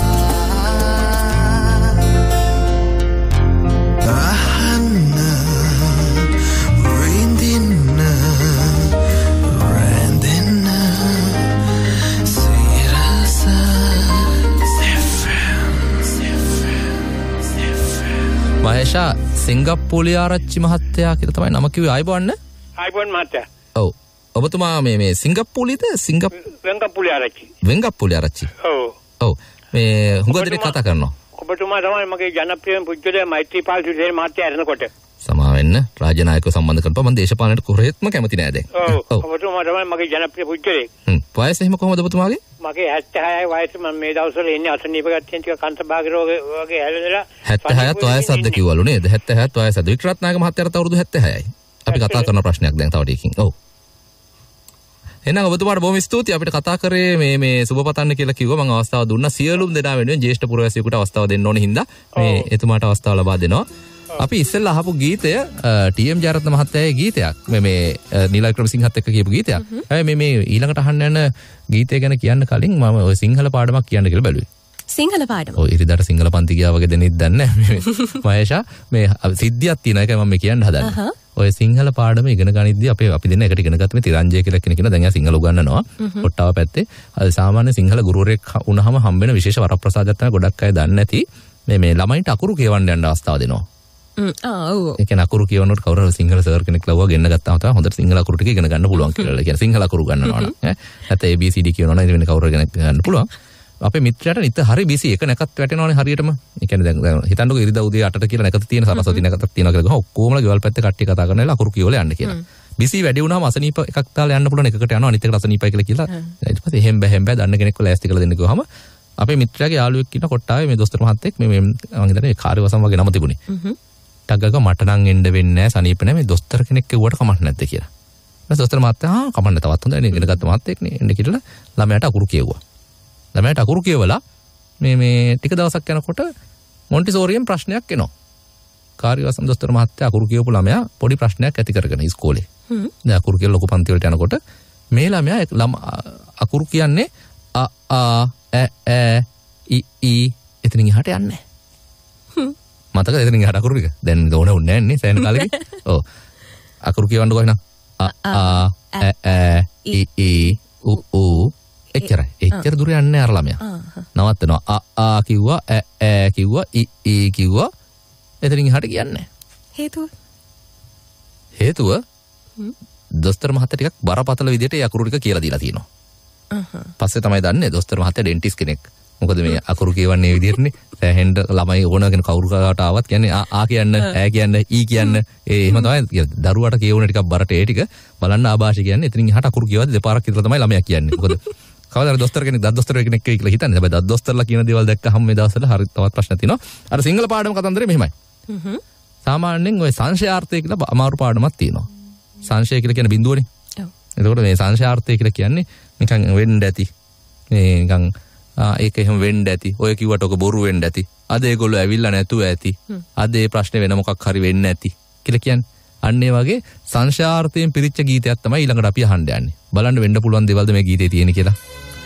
අහන්න විඳින්න රැඳෙන්න සිරස මහේෂා සිංගප්පූලේ ආරච්චි මහත්තයා කියලා තමයි නම කිව්වේ. ආයිබෝන්න. ආයිබෝන් මහත්තයා. ඔව්. ඔබතුමා මේ සිංගප්පූලේද වෙංගප්පූලේ ආරච්චි. වෙංගප්පූලේ ආරච්චි. ඔව්. ඔව්. මේ හුඟ දෙනෙක් කතා කරනවා. ඔබතුමා තමයි මගේ ජනප්‍රියම පුජ්‍යලයා මෛත්‍රීපාල සිරිසේන මහත්තයා ඇරෙනකොට. සමා වෙන්න රාජනායකව සම්බන්ධ කරපුවා මම දේශපාලනයට කොහෙත්ම කැමති නෑ දැන්. ඔව්. ඔබතුමා තමයි මගේ ජනප්‍රිය පුජ්‍යලේ. වයස එහෙම කොහොමද ඔබතුමාගේ? මගේ 76යි වයස. මම මේ දවස්වල ඉන්නේ අසනීප ගැටෙන් ටික කන්තභාග රෝග වගේ හැලෙලා 76ත් වයසක්ද කිව්වලු නේද? 76ත් වයසක්ද? වික්‍රත්නායක මහත්තයාට අවුරුදු 76යි. අපි කතා කරන ප්‍රශ්නයක් දැන් තව ටිකකින්. ඔව්. එහෙනම් ඔබතුමාට බොහොම ස්තුතියි අපිට කතා කරේ මේ සුබපතන්න කියලා කිව්වා. මම අවස්ථාව දුන්නා. සියලුම දෙනා වෙනුවෙන් ජ්‍යෙෂ්ඨ පුරවැසියෙකුට අවස්ථාව දෙන්න ඕනේ හින්දා මේ එතුමාට අවස්ථාව ලබා දෙනවා. අපි ඉස්සෙල්ලා අහපු ගීතය ටීඑම් ජයරත්න මහත්තයාගේ ගීතයක්. මේ නීල වික්‍රමසිංහත් එක්ක කියපු ගීතයක්. හැබැයි මේ ඊළඟට අහන්න යන ගීතය ගැන කියන්න කලින් මම ඔය සිංහල පාඩමක් කියන්න කියලා බැලුවේ. සිංහල පාඩම. ඔය ඉරිදාට සිංහල පන්ති ගියා වගේ දෙනෙක් දන්නේ නැහැ. මහේෂා මේ සිද්ධියක් තියෙන එකයි මම මේ කියන්න හදන්නේ. ඔය සිංහල පාඩම ඉගෙන ගනිද්දී අපි දෙන්න එකට ඉගෙන ගත්තේ තිරංජය කියලා කෙනෙක් ඉන්නවා. දැන් එයා සිංහල උගන්වනවා. කොට්ටාව පැත්තේ. අද සාමාන්‍ය සිංහල ගුරුවරයෙක් වුණාම හම්බෙන විශේෂ වරප්‍රසාදයක් තමයි ගොඩක් අය දන්නේ නැති. මේ ළමයින්ට අකුරු කියවන්න යන අවස්ථාව දෙනවා. ඔව්. ඒ කියන්නේ අකුරු කියවනකොට කවුරු හරි සිංහල සර් කෙනෙක් ලව්වා ගෙන්න ගත්තාම තමයි හොඳට සිංහල අකුරු ටික ඉගෙන ගන්න පුළුවන් කියලා. ඒ කියන්නේ සිංහල අකුරු ගන්නනවා නම් ඈ නැත්නම් ABCD කියනවා නම් වෙන කවුරු හරි ගන්න පුළුවන්. අපේ මිත්‍රයාට නිත හරි BC එක නැකත් වැටෙනවානේ හරියටම. ඒ කියන්නේ දැන් හිතන්නකෝ ඉරිදා උදේ 8ට කියලා නැකත තියෙන සරස්වති නැකතක් තියෙනවා කියලා ගහුවා. ඔක්කොමලා ගෙවල් පැත්තේ කට්ටිය කතා කරන වෙලාව අකුරු කියවලා යන්න කියලා. BC වැඩි වුණාම අසනීප එකක් දාලා යන්න පුළුවන් එකකට යනවා අනිත් එකට අසනීපයි කියලා. ඊට පස්සේ එහෙම් බෑ දන්න කෙනෙක්ව ලෑස්ති කරලා දෙන්න කිව්වහම අපේ මිත්‍රයාගේ යාළුවෙක් ඉන්න කොට්ටාවේ මේ දොස්තර මහත්තයෙක් මේ මම හිතන්නේ කාර්යවසම් වගේ නම තිබුණේ. ටග්ගක මට නම් එන්න වෙන්නේ නැහැ සනීප නැහැ මේ දොස්තර කෙනෙක් කිව්වට කමක් නැද්ද කියලා. ඊට දොස්තර මහත්තයා කමන්න තවත් හොඳයි නේ ඉගෙන ගත්ත මහත්තයෙක් නේ එන්න කියලා ළමයාට අකුරු කියෙව්වා. ළමයාට අකුරු කියවලා මේ ටික දවසක් යනකොට මොන්ටිසෝරියෙන් ප්‍රශ්නයක් එනවා. කාර්යවසම් දොස්තර මහත්තයා අකුරු කියවපු ළමයා පොඩි ප්‍රශ්නයක් ඇති කරගෙන ඉස්කෝලේ. දැන් අකුරු කියලා ලොකු පන්ති වලට යනකොට මේ ළමයා අකුරු කියන්නේ අ ඈ ඊ එතනින් එහාට යන්නේ නැහැ. මතකද එතනින් එහාට අකුරු ටික? දැන් ඕන උන්නේ නැහැ නේ සෑහෙන කාලෙකින්. ඔව්. අකුරු කියවන්නකෝ එහෙනම්. අ ඈ ඊ ඌ එච්චරයි. එච්චර දුර යන්නේ නැහැ අර ළමයා. නවත්තනවා. අ කිව්වා ඈ කිව්වා ඊ කිව්වා එතනින් එහාට කියන්නේ නැහැ. හේතුව දොස්තර මහත්තයා ටිකක් බරපතල විදිහට ඒ අකුරු ටික කියලා දීලා තියෙනවා. පස්සේ තමයි දන්නේ දොස්තර මහත්තයා ඩෙන්ටිස් කෙනෙක්. මොකද මේ අකුරු කියවන්නේ මේ විදිහටනේ. සෑහෙන්න ළමයි ඕනගෙන කවුරු කාට ආවත් කියන්නේ ආ කියන්න, ඈ කියන්න, ඊ කියන්න. එහෙම තමයි දරුවාට කියවන ටිකක් බරට ඒ ටික බලන්න ආభాෂ කියන්නේ. එතනින් එහාට අකුරු කියවද්දි දෙපාරක් විතර තමයි ළමයා කියන්නේ. මොකද කවදාද දොස්තර කෙනෙක් දත් දොස්තර කෙනෙක් වෙයි කියලා හිතන්නේ. හැබැයි දත් දොස්තරලා කියන දේවල් දැක්කහම මේ දවස්වල හරි තවත් ප්‍රශ්න තියෙනවා. අර සිංහල පාඩම කතන්දරේ මෙහෙමයි. සාමාන්‍යයෙන් ওই සංශයාර්ථය කියලා අමාරු පාඩමක් තියෙනවා. සංශය කියලා කියන බිඳුවනේ. ඔව්. එතකොට මේ සංශයාර්ථය කියලා කියන්නේ නිකන් වෙන්න ඇති. මේ නිකන් ඒක එහෙම වෙන්න ඇති. ඔය කිව්වට ඔක බොරු වෙන්න ඇති. අද ඒගොල්ලෝ ඇවිල්ලා නැතුව ඇති. අද ඒ ප්‍රශ්නේ වෙන මොකක් හරි වෙන්න ඇති කියලා කියන්නේ. අන්න ඒ වගේ සංශයාර්ථයෙන් පිරිච්ච ගීතයක් තමයි ඊළඟට අපි අහන්න යන්නේ. බලන්න වෙන්න පුළුවන් දේවල්ද මේ ගීතේ තියෙන්නේ කියලා.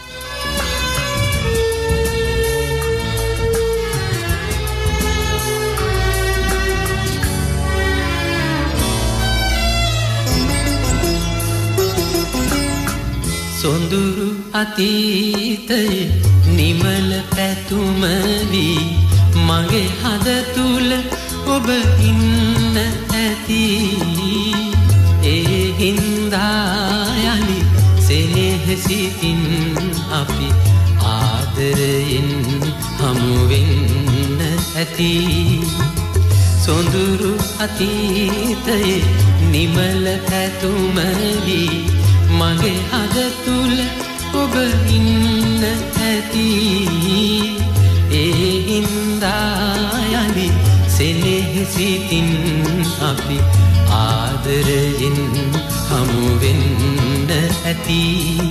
සොඳුරු අතීතයේ නිමල පැතුම වී මගේ හද තුල ඔබ ඉන්න ඇති ඒ හින්දා යලි සෙනෙහසිතින් අපි ආදරේ ඇති සොඳුරු අතීතයේ නිමල පැතුම වී මගේ හද තුල ඔබ ඉන්න ඇති ඒ හින්දා යලි සෙනෙහසිතින් අපි ආදරයෙන් හමු වෙන්න ඇති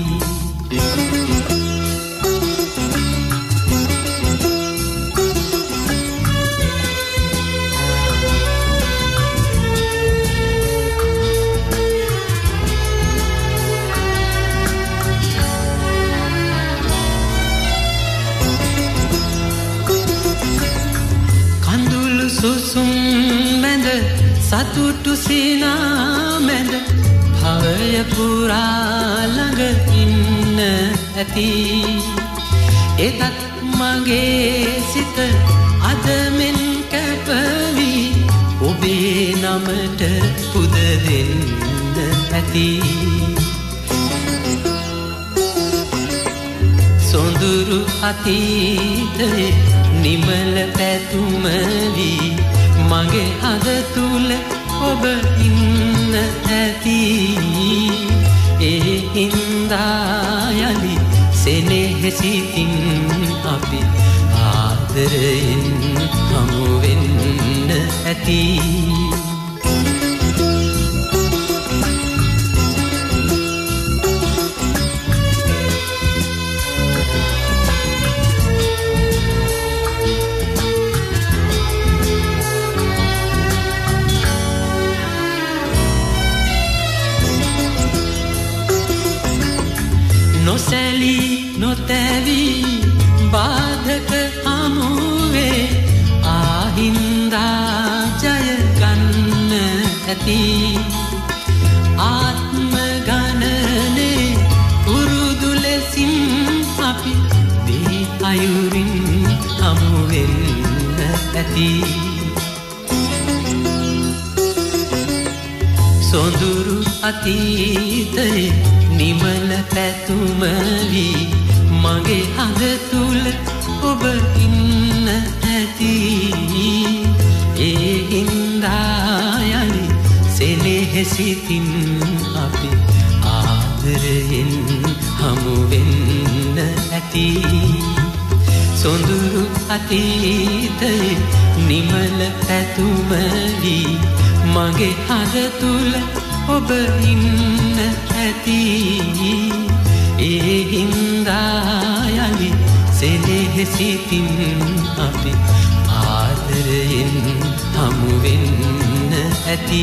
සුසුම් මැද සතුටු සිනා මැද භවය පුරා ළඟ ඉන්න ඇති එතත් මගේ සිත අද මෙන් කැපවි ඔබේ නමට පුද දෙන්න ඇති සොඳුරු අතීතයේ නිමල පැතුම වී මගේ හද තුල ඔබ ඉන්න ඇති ඒ හින්දා යලි සෙනෙහසිතින් අපි ආදරයෙන් හමු වෙන්න ඇති නොසැලී නොතැවි බාධක හමුවේ ආහින්දා ජය ගන්න ඇති ආත්ම ගණනේ පුරුදු ලෙසින් අපි මේ අයුරින් හමු වෙන්න ඇති සොඳුරු අතීතයේ නිමල පැතුම වී මගේ හද තුල ඔබ ඉන්න ඇති ඒ හින්දා යලි සෙනෙහසිතින් අපි ආදරයෙන් හමු වෙන්න ඇති සොඳුරු අතීතයේ නිමල පැතුම වී මගේ හද තුල ඔබ ඉන්න ඇති ඒ හින්දා යලි සෙනෙහසිතින් අපි ආදරයෙන් හමු වෙන්න ඇති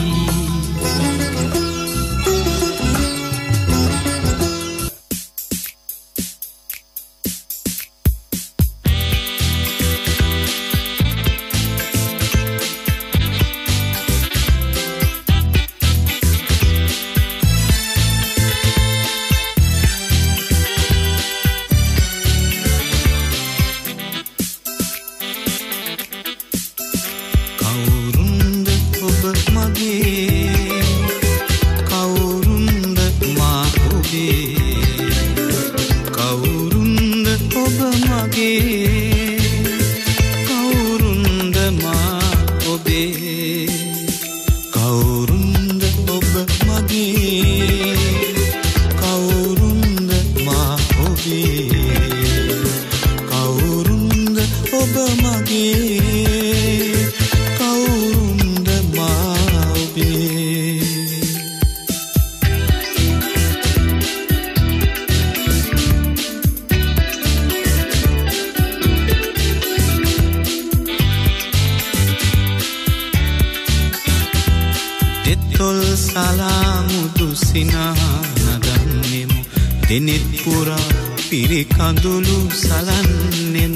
දෙනෙත් පුරා පිරිකඳුළු සලන්නෙමු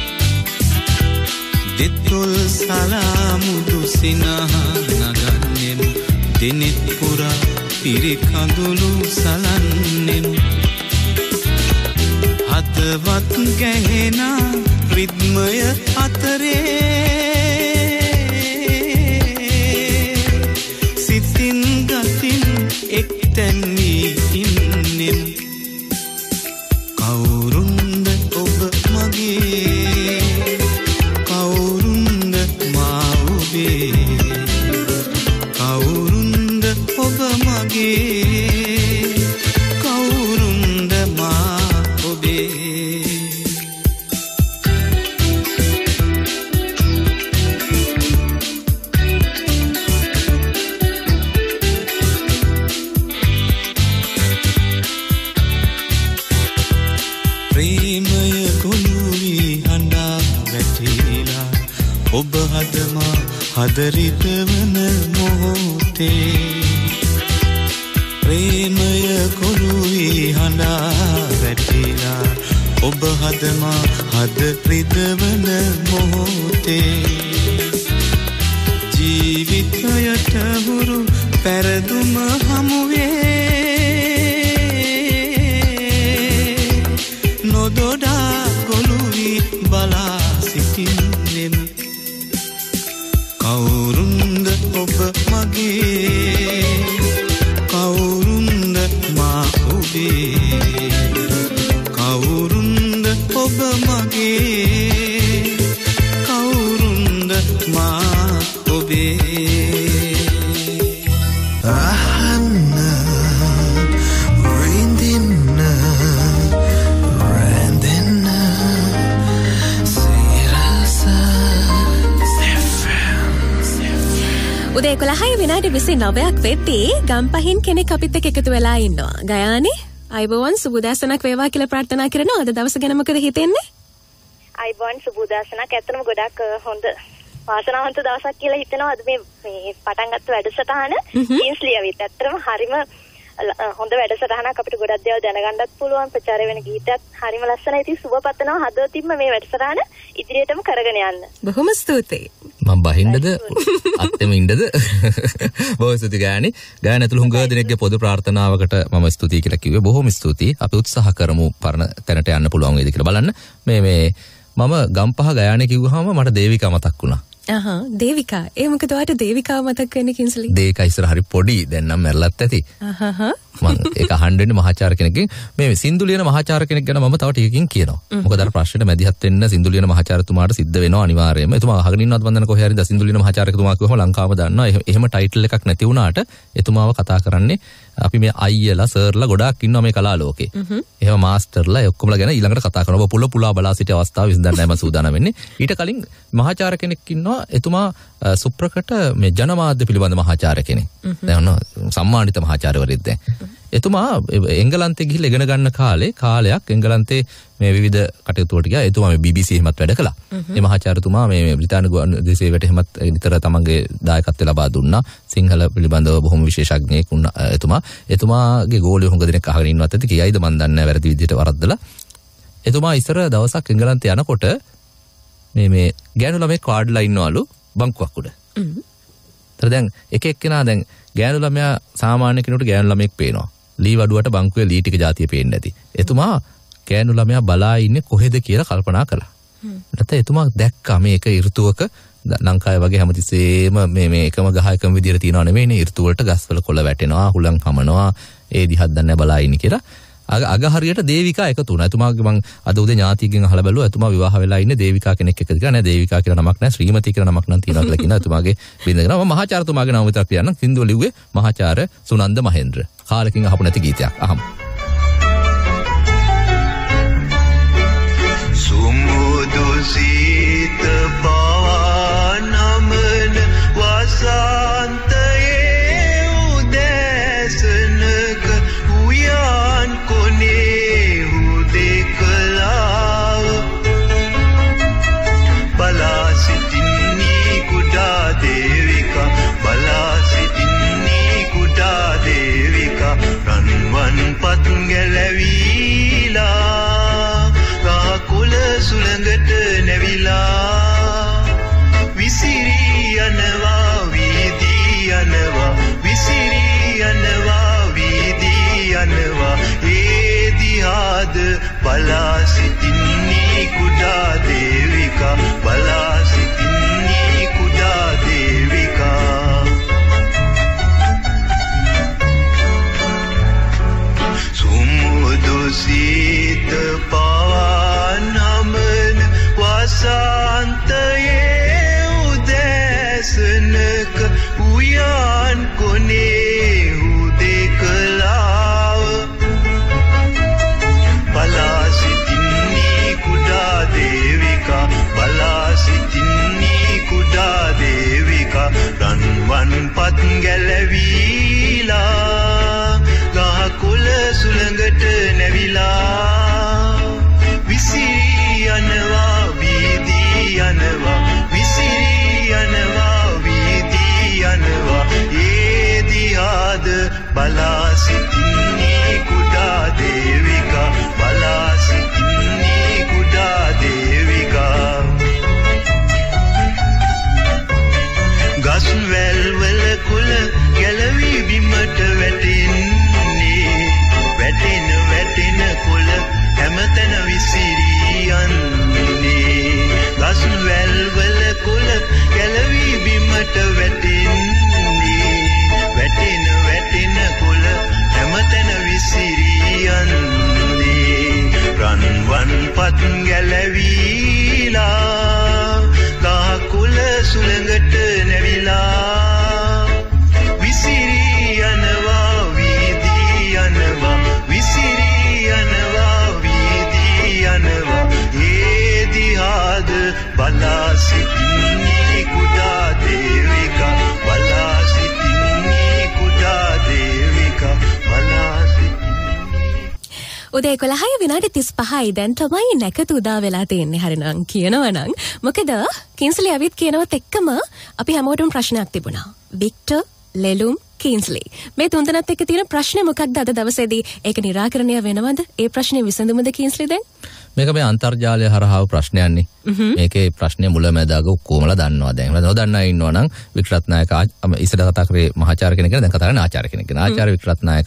දෙතොල් සලාමුදු සිනහ නගන්නෙමු දෙනෙත් පුරා පිරිකඳුළු සලන්නෙමු හදවත් ගැහෙන රිද්මය අතරේ සිතින් ගතින් එක්තැන් වී ඉන්නෙමු කවුරුන්ද ඔබ මගේ කවුරු ගොළුවී හඬා වැටිලා ඔබ හදමා හදරිතවන මොහොතේ ප්‍රේමය ගොළුවී හඬා වැටිලා ඔබ හදමා හදරිතවන මොහොතේ ජීවිතයට හුරු පැරදුම හමුවේ නොදොඩා ගොළුවී බලා සිටින්නෙම කවුරුන්ද ඔබ මගේ කවුරුන්ද මා ඔබේ කවුරුන්ද ඔබ මගේ කවුරුන්ද මා ඔබේ අහන්න විඳින්න රැඳෙන්න උදේ 11 විනාඩි 29ක් වෙද්දී ගම්පහින් කෙනෙක් අපිත් එක්ක එකතු වෙලා ඉන්නවා. ගයානි අයිබෝන් සුබෝදෑසනක් වේවා කියලා ප්‍රාර්ථනා කරනවා. අද දවස ගැන මොකද හිතෙන්නේ? අයිබෝන් සුබෝදෑසනක්. ඇත්තටම ගොඩක් හොඳ වාසනාවන්ත දවසක් කියලා හිතෙනවා. අද මේ පටන් ගත්ත වැඩසටහන කින්ස්ලියවිත් ඇත්තටම හරිම හොඳ වැඩසටහනක්. අපිට ගොඩක් දේවල් දැනගන්නත් පුළුවන්. ප්‍රචාරය වෙන ගීතයත් හරිම ලස්සනයි. ඉතින් සුබ පතනවා හදවතින්ම මේ වැඩසටහන ඉදිරියටම කරගෙන යන්න. බොහොම ස්තුතියි. මම බහින්නද අත්තෙම ඉන්නද බොහොම ස්තුතියි ගෑණි. ගෑණි ඇතුළු හුඟ දෙනෙක්ගේ පොදු ප්‍රාර්ථනාවකට මම ස්තුතියි කියලා කිව්වේ. බොහොම ස්තුතියි. අපි උත්සාහ කරමු පරණ තැනට යන්න පුළුවන් වේද කියලා බලන්න. මේ මම ගම්පහ ගයානි කිව්වහම මට දේවිකා මතක් වුණා. දේවිකා. ඒ මොකද ඔයාට දේවිකාව මතක් වෙන්නේ කින්ස්ලි? දේවිකා ඉස්සර හරි පොඩි. දැන් නම් මැරලත් ඇති. මම ඒක අහන්න වෙන්නේ මහාචාර්ය කෙනෙක්ගෙන්. මේ සින්දු ලියන මහාචාර්ය කෙනෙක් ගැන මම තව ටිකකින් කියනවා. මොකද අර ප්‍රශ්නෙට මැදිහත් වෙන්න සින්දු ලියන මහාචාර්යතුමාට සිද්ධ වෙනවා අනිවාර්යයෙන්ම. එතුමා අහගෙන ඉන්නවත් වන්දන කොහේ හරි සින්දු ලියන මහාචාර්යතුමා කිව්වම ලංකාව දන්නවා. එහෙම ටයිටල් එකක් නැති වුණාට එතුමාව කතා කරන්නේ අපි මේ අයියලා සර්ලා ගොඩාක් ඉන්නවා මේ කලා ලෝකේ. එහෙම මාස්ටර්ලා ඔක්කොමලා ගැන ඊළඟට කතා කරනවා. පුලා බලා සිටි අවස්ථාව විසඳන්නයි මම සූදානම් වෙන්නේ. ඊට කලින් මහාචාර්ය කෙනෙක් ඉන්නවා. එතුමා සුප්‍රකට මේ ජනමාධ්‍ය පිළිබඳ මහාචාර්ය කෙනෙක්. දැන් සම්මානිත මහාචාර්යවරයෙක් දැන්. එතුමා එංගලන්තේ ගිහිල්ලා ඉගෙන ගන්න කාලයක් එංගලන්තේ මේ විවිධ කටයුතු වලට ගියා. එතුමා මේ BBC එහෙමත් වැඩ කළා. මේ මහාචාර්යතුමා මේ බ්‍රිතාන්‍ය ගුවන්විදුලියට එහෙමත් නිතර තමන්ගේ දායකත්වය ලබා දුන්නා. සිංහල පිළිබඳව බොහොම විශේෂඥයෙක් වුණා එතුමා. එතුමාගේ ගෝලියෝ හුඟ දෙනෙක් අහගෙන ඉන්නවත් ඇති. කීයයිද මන් දන්නේ නැහැ වැරදි විදිහට වරද්දලා. එතුමා ඉස්සර දවසක් එංගලන්තේ යනකොට මේ ගෑනු ළමෙක් කාඩ්ලා ඉන්නවලු බංකුවක් උඩ. දැන් එක එක්කෙනා දැන් ගෑනු ළමයා සාමාන්‍ය කෙනෙකුට ගෑනු ළමෙක් පේනවා. ලී වඩුවට බංකුවේ ලී ටික જાතිය පේන්නේ නැති. එතුමා ගෑනු ළමයා බලා ඉන්නේ කොහෙද කියලා කල්පනා කළා. නැත්නම් එතුමා දැක්කා මේක ඍතුවක ලංකාවේ වගේ හැමතිස්සෙම මේ එකම ගහ එකම විදියට තියනව නෙමෙයිනේ. ඍතු වලට ගස්වල කොළ වැටෙනවා, හුලං හමනවා, ඒ දිහත් දන්නේ බලා ඉන්නේ කියලා. අග හරියට දේවිකා එකතු වුණා. එතුමාගේ මං අද උදේ ඥාතියකින් අහලා බැලුවා. එතුමා විවාහ වෙලා ඉන්නේ දේවිකා කෙනෙක් එක්කද කියලා. නෑ දේවිකා කියලා නමක් නෑ. ශ්‍රීමති කියලා නමක් නම් තියෙනවා කියලා කියනවා. එතුමාගේ බින්දගෙන මම මහාචාර්යතුමාගේ නම විතරක් කියන්නම්. සින්දුව ලිව්වේ මහාචාර්ය සුනන්ද මහේන්ද්‍ර. කාලෙකින් අහපු නැති ගීතයක්. අහමු. සුමුදු සීත පවා නමන වසන්තයේ උදෑසනක උයන් කොනේ හුදෙකලාව බලා සිටින්නේ කුඩා දේවිකා බලා සිටින්නේ කුඩා දේවිකා රන්වන් පත් ගැලවිලා කාකුල සුළඟට නැවිලා විසිරී යනවා වීදී යනවා විසිරී යනවා වීදී යනවා ඒ දිහාද බලා සිටින්නේ කුඩා දේවිකා බලා සිටින්නේ කුඩා දේවිකා සුමුදු සීත පවා නමන වසන්තයේ උදෑසනක උයන් කොනේ හුදෙකලාව බලා සිටින්නේ බලා සිටින්නේ කුඩා දේවිකා බලා සිටින්නේ කුඩා දේවිකා බලා උදේ 11 විනාඩි 35යි දැන් තමයි නැකත උදා වෙලා තියෙන්නේ හරිනම් කියනවනම් මොකද කින්ස්ලි අවිත් කියනවත් එක්කම අපි හැමෝටම ප්‍රශ්නයක් තිබුණා වික්ටර් ලෙලුම් කින්ස්ලි මේ තුන්දෙනාත් එක්ක තියෙන ප්‍රශ්නේ මොකක්ද අද දවසේදී ඒක निराකරණය වෙනවද ඒ ප්‍රශ්නේ විසඳුමද කින්ස්ලි දැන් මේක මේ අන්තර්ජාලය හරහා ප්‍රශ්නයක්නේ මේකේ ප්‍රශ්නේ මුලැමැදාග ඔක්කොමලා දන්නවා දැන් නොදන්නා ඉන්නවා නම් වික්‍රත්නායක ඉස්සර කතා කරේ මහාචාර්ය කෙනෙක් ගැන දැන් කතා කරන්නේ ආචාර්ය කෙනෙක් ගැන ආචාර්ය වික්‍රත්නායක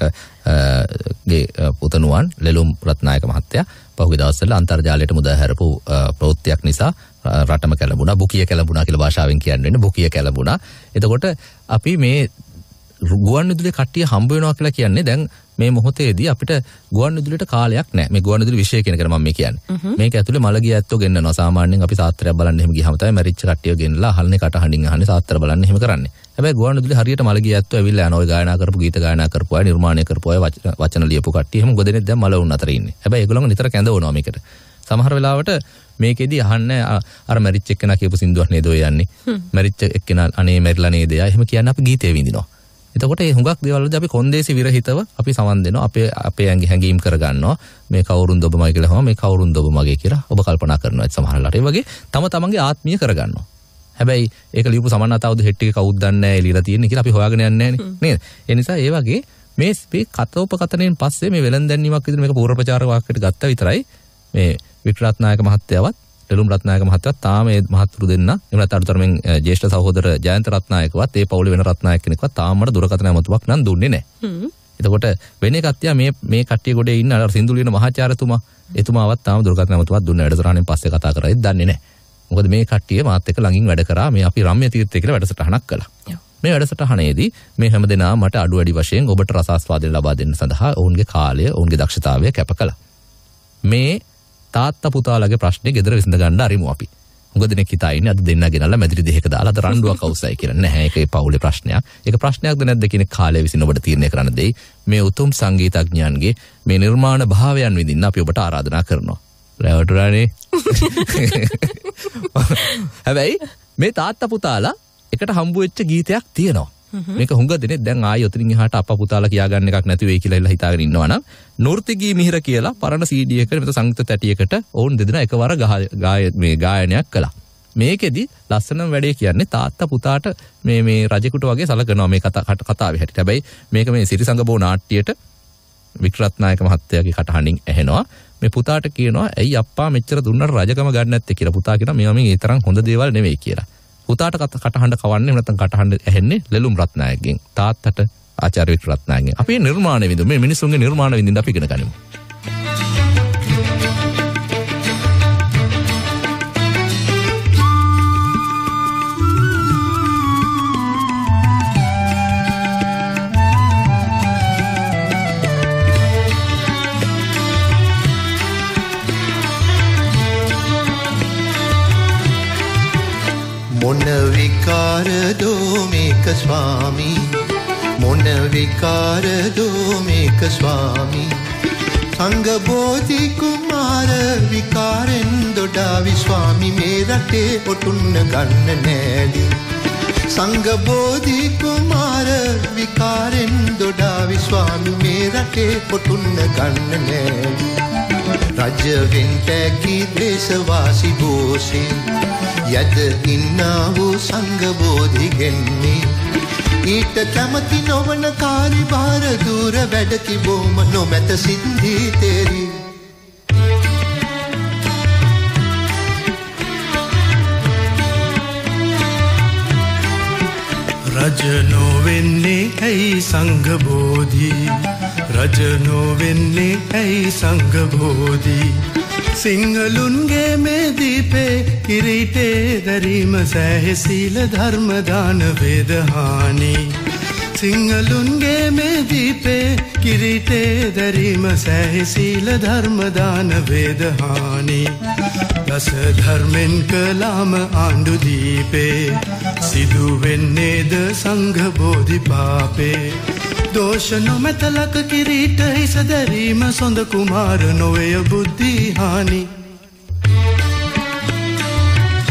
ගේ පුතණුවන් ලෙලුම් රත්නායක මහත්තයා පහුගිය දවස්වල අන්තර්ජාලයට මුදා හැරපු ප්‍රවෘත්තියක් නිසා රටම කැළඹුණා බුකිය කැළඹුණා කියලා භාෂාවෙන් කියන්නේ බුකිය කැළඹුණා එතකොට අපි මේ ගුවන්විදුලියේ කට්ටිය හම්බ වෙනවා කියලා කියන්නේ දැන් මේ මොහොතේදී අපිට ගුවන්විදුලියට කාලයක් නැහැ මේ ගුවන්විදුලි විෂය කියන එක මම මේ කියන්නේ මේක ඇතුලේ මළගිය ඇත්තෝ ගෙන්නනවා සාමාන්‍යයෙන් අපි සාත්‍රයක් බලන්න එහෙම ගියාම තමයි මැරිච්ච කට්ටිය ගෙන්නලා අහන්නේ කටහඬින් අහන්නේ සාත්‍ර බලන්න එහෙම කරන්නේ හැබැයි ගුවන්විදුලි හරියට මළගිය ඇත්තෝ ඇවිල්ලා යනවා ඔය ගායනා කරපු ගීත ගායනා කරපු අය නිර්මාණය කරපු අය වචන ලියපු කට්ටිය එහෙම ගොඩනෙක් දැන් මල වුන් අතර ඉන්නේ හැබැයි ඒගොල්ලෝ නිතර කැඳවනවා මේකට සමහර වෙලාවට මේකෙදී අහන්නේ අර මැරිච්ච එක්කෙනා කියපු සින්දුවක් නේද ඔය යන්නේ මැරිච්ච එක්කෙනා අනේ මැරිලා නේද එහෙම කියන්නේ අපි ගීතේ විඳිනවා එතකොට මේ හුඟක් දේවල් වලදී අපි කොන්දේසි විරහිතව අපි සමන් දෙනවා අපේ හැඟීම් කරගන්නවා මේ කවුරුන්ද ඔබමයි කියලා හම මේ කවුරුන්ද ඔබ මගේ කියලා ඔබ කල්පනා කරනවා ඒ සමහරලාට ඒ වගේ තමන්ගේ ආත්මීය කරගන්නවා හැබැයි ඒක ලියපු සමන්නතාවුද හෙට් එක කවුද දන්නේ නැහැ එළියලා තියෙන්නේ කියලා අපි හොයාගෙන යන්නේ නැහැ නේද ඒ නිසා ඒ වගේ මේ කතෝපකතනෙන් පස්සේ මේ වෙලෙන් දැන්වීමක් විදිහට මේක පූර්ව ප්‍රචාර වාක්‍යයට ගත්තා විතරයි මේ වික්‍රත්නායක මහත්තයාවත් ලෙලුම් රත්නායක මහත්තයාත් තාම මේ මහත්තුරු දෙන්න එහෙම නැත්නම් අඩුතරමින් ජ්‍යෙෂ්ඨ සහෝදර ජයන්ත රත්නායකවත් ඒ පවුලේ වෙන රත්නායක කෙනෙක්වත් තාම මට දුරකථන ඇමතුමක් නම් දුන්නේ නැහැ. එතකොට වෙන කට්ටිය මේ කට්ටිය ගොඩේ ඉන්න අර සින්දුලියන මහාචාර්යතුමා එතුමාවත් තාම දුරකථන ඇමතුමක් දුන්න වැඩසටහනෙන් පස්සේ කතා කරයිද දන්නේ නැහැ. මොකද මේ කට්ටිය මාත් එක්ක ළඟින් වැඩ කරා මේ අපි රම්‍ය තීර්ථය කියලා වැඩසටහනක් කළා. මේ වැඩසටහනේදී මේ හැමදෙනා මට අඩු වැඩි වශයෙන් ඔබට රසාස්වාදය ලබා දෙන්න සඳහා ඔවුන්ගේ කාලය ඔවුන්ගේ දක්ෂතාවය කැප කළා. මේ තාත්තා පුතාලගේ ප්‍රශ්නේ ගෙදර විසඳ ගන්න අරිමු අපි. හුඟ දෙනෙක් හිතා ඉන්නේ අද දෙන්න ගෙනල්ලා මැදිරි දෙහක දාලා අද රණ්ඩුවක් අවශ්‍යයි කියලා. නැහැ ඒක ඒ පවුලේ ප්‍රශ්නයක්. ඒක ප්‍රශ්නයක්ද නැද්ද කියන කාලය විසින් ඔබට තීරණය කරන්න දෙයි. මේ උතුම් සංගීතඥයන්ගේ මේ නිර්මාණ භාවයන් විඳින්න අපි ඔබට ආරාධනා කරනවා. රැවටුණානේ. හැබැයි මේ තාත්තා පුතාලා එකට හම්බ වෙච්ච ගීතයක් තියෙනවා. මේක හුඟ දෙනෙක් දැන් ආයෙ ඔතනින් එහාට අප්පා පුතාලා කියාගන්න එකක් නැති වෙයි කියලා හිතාගෙන ඉන්නවා නම් නූර්තිගී මිහිර කියලා පරණ CD එකකට මෙතන සංගීත තැටියකට ඔවුන් දෙදෙනා එකවර ගායනයක් කළා. මේකෙදි ලස්සනම වැඩේ කියන්නේ තාත්තා පුතාට මේ රජෙකුට වගේ සලකනවා මේ කතාවේ හැටියට. හැබැයි මේක මේ සිරිසංගබෝ නාට්‍යයට වික්‍රත්නායක මහත්තයාගේ කටහඬින් ඇහෙනවා. මේ පුතාට කියනවා ඇයි අප්පා මෙච්චර දුන්නට රජකම ගන්න නැත්තේ කියලා. පුතා කියනවා මේවා මේ තරම් හොඳ දේවල් නෙවෙයි කියලා. පුතාට කටහඬ කවන්නේ නැත්නම් කටහඬ ඇහෙන්නේ ලෙලුම් රත්නායකගෙන් තාත්තට ආචාර්ය වික්‍රත්නායකගෙන් අපි නිර්මාණ විඳිමු මේ මිනිස්සුන්ගේ නිර්මාණ විඳින්න අපි ඉගෙන ගනිමු මොන විකාරදෝ මේක ස්වාමී මොන විකාරදෝ මේක ස්වාමී සංඝ බෝධි කුමාර විකාරෙන් දොඩාවි ස්වාමී මේ රටේ ඔටුන්න ගන්න නෑලි සංඝ බෝධි කුමාර විකාරෙන් දොඩාවි ස්වාමී මේ රටේ ඔටුන්න ගන්න නෑලි රජ වෙන්ටැකි දේශවාසි බෝසෙන් යද ඉන්නා වූ සංඝ බෝධි ගෙන්නේ ඊට කැමති නොවන කාර්යභාර දුර වැඩ කිවෝම නොමැත සිද්ධී තේරි රජ නොවෙන්නේ ඇයි සංඝ බෝධි රජ නොවෙන්නේ ඇයි සංඝ බෝධි සිංහලුන්ගේ මේ දීපේ කිරීටේ දැරීම සෑහෙසීල ධර්ම දාන වේදහානි සිංහලුන්ගේ මේ දීපේ කිරීටේ දැරීම සෑහෙසීල ධර්ම දාන වේදහානි දස ධර්මෙන් කලාම ආණ්ඩු දීපේ සිදුවෙන්නේද සංඝ බෝධි පාපේ දෝෂ නොමැතලක කිරීට හිස දැරීම සොඳ කුමාර නොවය බුද්ධි හානි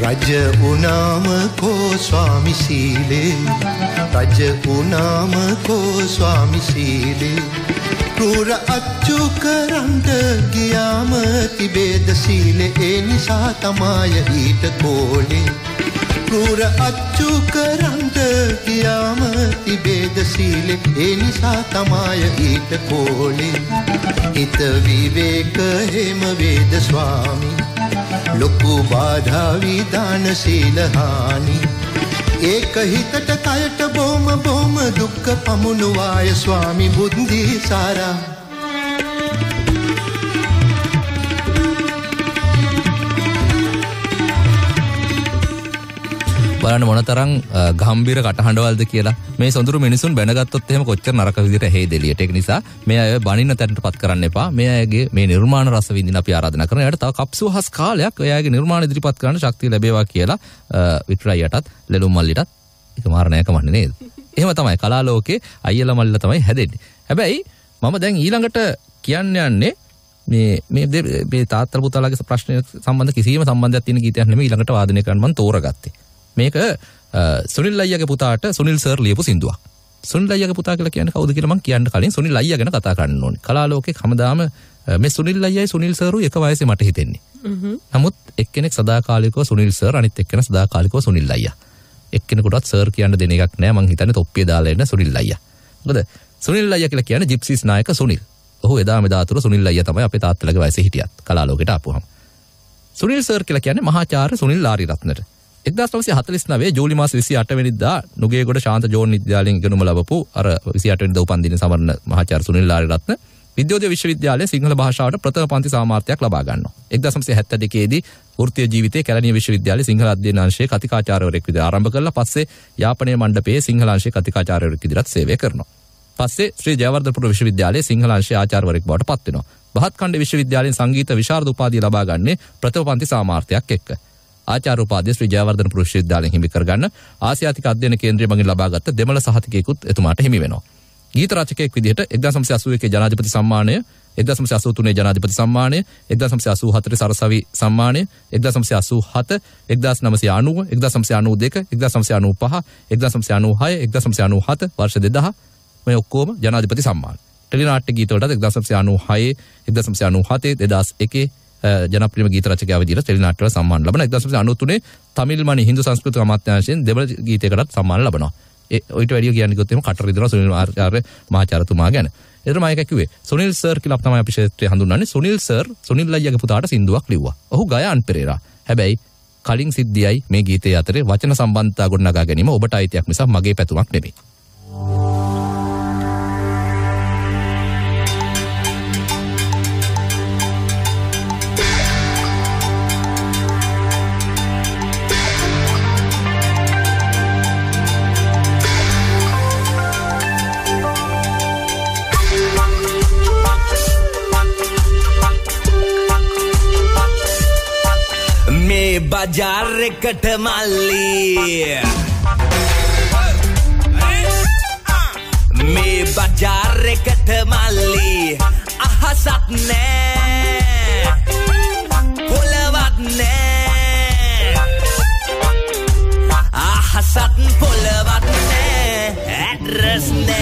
රජ උනාම කෝ ස්වාමි සීලේ රජ උනාම කෝ ස්වාමි සීලේ ක්‍රූර අච්චු කරන්ට ගියාම තිබේද සීලේ ඒ නිසා තමයි ඊට කෝලේ ක්‍රූර අච්චු කරන්ට ගියාම තිබේද සීලේ ඒ නිසා තමයි ඊට කෝලේ හිත විවේක හේම වේද ස්වාමි ලොකු බාධා විදාන සීලහානි ඒක හිතට කයට බොම දුක්ඛ පමුණුවාය ස්වාමි බුද්ධි සාරා බලන්න මොනතරම් ගම්බීර කටහඬවල්ද කියලා මේ සොඳුරු මිනිසුන් බැනගත්තොත් එහෙම කොච්චර නරක විදිහට හේද එළියට ඒක නිසා මේ අය බනින්න තැනටපත් කරන්න එපා මේ අයගේ මේ නිර්මාණ රස විඳින අපි ආරාධනා කරනවා එයාට තව කප්සුවහස් කාලයක් එයාගේ නිර්මාණ ඉදිරිපත් කරන්න ශක්තිය ලැබේවා කියලා වික්ටරයටත් ලෙලුම් මල්ලිටත් ඒක මාරණයකම නේද එහෙම තමයි කලා ලෝකේ අයියලා මල්ලිලා තමයි හැදෙන්නේ හැබැයි මම දැන් ඊළඟට කියන්න යන්නේ මේ තාත්තලා පුතාලාගේ ප්‍රශ්න සම්බන්ධ කිසිම සම්බන්ධයක් තියෙන ගීතයක් නෙමෙයි ඊළඟට වාදනය කරන්න මම තෝරගත්තේ මේක සුනිල් අයියාගේ පුතාට සුනිල් සර් ලියපු සින්දුවක්. සුනිල් අයියාගේ පුතා කියලා කියන්නේ කවුද කියලා මම කියන්න කලින් සුනිල් අයියා ගැන කතා කරන්න ඕනේ. කලා ලෝකේ හැමදාම මේ සුනිල් අයියායි සුනිල් සර්ුයි එක වයසේ මට හිතෙන්නේ. නමුත් එක්කෙනෙක් සදාකාලිකව සුනිල් සර් අනිත් එක්කෙනා සදාකාලිකව සුනිල් අයියා. එක්කෙනෙකුටත් සර් කියන්න දෙන එකක් නෑ මං හිතන්නේ තොප්පිය දාලා එන්න සුනිල් අයියා. මොකද සුනිල් අයියා කියලා කියන්නේ ජිප්සීස් නායක සුනිල්. ඔහු එදා මෙදා අතුරු සුනිල් අයියා තමයි අපේ තාත්තලගේ වයසේ හිටියත් කලා ලෝකෙට ආපුවම. සුනිල් සර් කියලා කියන්නේ මහාචාර්ය සුනිල් ආරියරත්නට 1949 ජූලි මාස 28 වෙනිදා නුගේගොඩ ශාන්ත ජෝන් විද්‍යාලයෙන් ඉගෙනුම ලැබපු අර 28 වෙනිදා උපන්දින සමරන මහාචාර්ය සුනිල් ආරියරත්න විද්‍යෝදය විශ්වවිද්‍යාලයේ සිංහල භාෂාවට ප්‍රථම පන්ති සාමාර්ථයක් ලබා ගන්නවා. 1972 දී වෘත්තීය ජීවිතයේ කැලණිය විශ්වවිද්‍යාලයේ සිංහල අධ්‍යයන අංශයේ කතිකාචාර්යවරයෙක් විදිහට ආරම්භ කළා. පස්සේ යාපනයේ මණ්ඩපයේ සිංහල අංශයේ කතිකාචාර්යවරයෙක් විදිහට සේවය කරනවා. පස්සේ ශ්‍රී ජයවර්ධනපුර විශ්වවිද්‍යාලයේ සිංහල අංශයේ ආචාර්යවරයෙක් බවට පත් වෙනවා. බහත්කණ්ඩ විශ්වවිද්‍යාලයෙන් සංගීත විශාරද උපාධිය ලබා ගන්නේ ප්‍රථම පන්ති සාමාර්ථයක් එක්ක. ආචාර්ය උපාධිය ශ්‍රී ජයවර්ධනපුර විශ්වවිද්‍යාලයෙන් හිමි කරගන්න ආසියාතික අධ්‍යයන කේන්ද්‍රය මගින් ලබාගත් දෙමළ සහතිකයකුත් එතුමාට හිමි වෙනවා. ගීත රචකයෙක් විදිහට 1981 ජනාධිපති සම්මානය, 1983 ජනාධිපති සම්මානය, 1984 සරසවි සම්මානය, 1987, 1990, 1992, 1995, 1996, 1997 වර්ෂ 2000 මේ ඔක්කොම ජනාධිපති සම්මාන. ටෙලිනාට්‍ය ගීත වලට 1996, 1997, 2001 ජනප්‍රියම ගීත රචකයා විදිහට ටෙලිනාට්‍ය වල සම්මාන ලබනවා. 1993 තමිල් මණි හින්දු සංස්කෘතික අමාත්‍යාංශයෙන් දෙමළ ගීතයකටත් සම්මාන ලබනවා. ඔයිට වැඩිය කියන්නේ කිව්වොත් එහෙම කටර රිදෙනවා සුනිල් ආචාර්ය මහාචාර්යතුමා ගැන. ඒතර මම එක කිව්වේ සුනිල් සර් කියලා තමයි අපි ක්ෂේත්‍රයේ හඳුන්වන්නේ. සුනිල් සර් සුනිල් අයියාගේ පුතාට සින්දුවක් ලිව්වා. ඔහු ගයාන් පෙරේරා. හැබැයි කලින් සිද්ධියයි මේ ගීතයේ අතරේ වචන සම්බන්ධතා ගොඩනගා ගැනීම ඔබට අයිතියක් මිසක් මගේ පැතුමක් නෙමෙයි. बाजार कट माली मैं बाजार कट माली ahasat ne pulawat ne ahasat pulawat ne address ne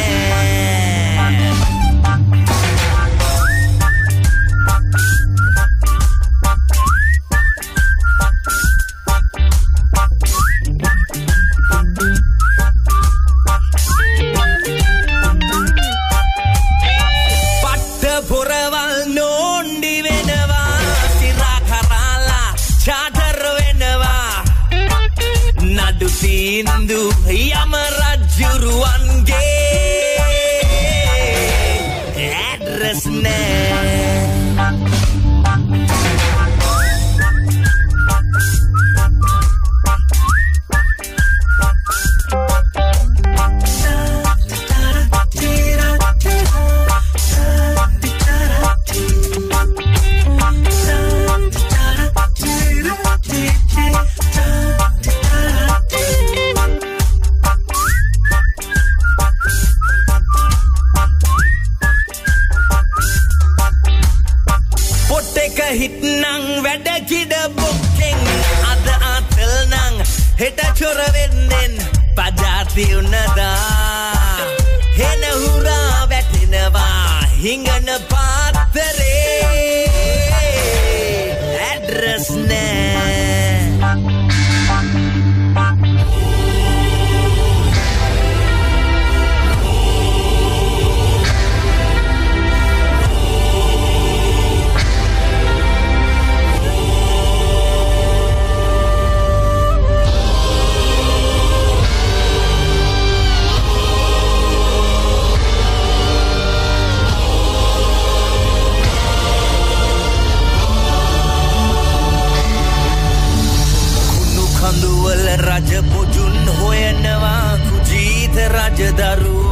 Hindu Yamarajurwange address ne hit nang weda kida booking ada atel හෙට චොර වෙන්නෙන් පජාති උනදා හෙන හුරා වැටෙනවා හිඟන පාත්තරේ ඇඩ්‍රස් නෑ කඳුවල රජ පුජුන් හොයනවා කුජීත රජදරු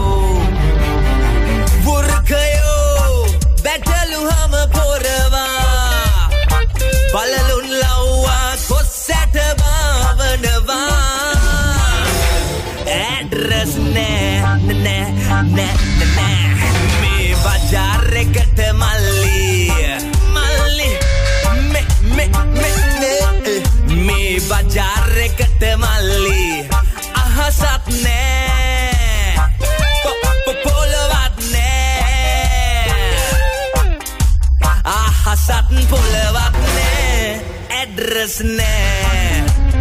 වෘකයෝ බැටළුහම පොරවා බලලුන් ලව්වා කොස්සැට භාවනවා ඇඩ්‍රස් නෑ මේ බජාර් එකට මල්ලි මේ බජාර් එකට මල්ලි අහසත් නෑ පොළවත් නෑ අහසත් පොළවත් නෑ ඇඩ්‍රස් නෑ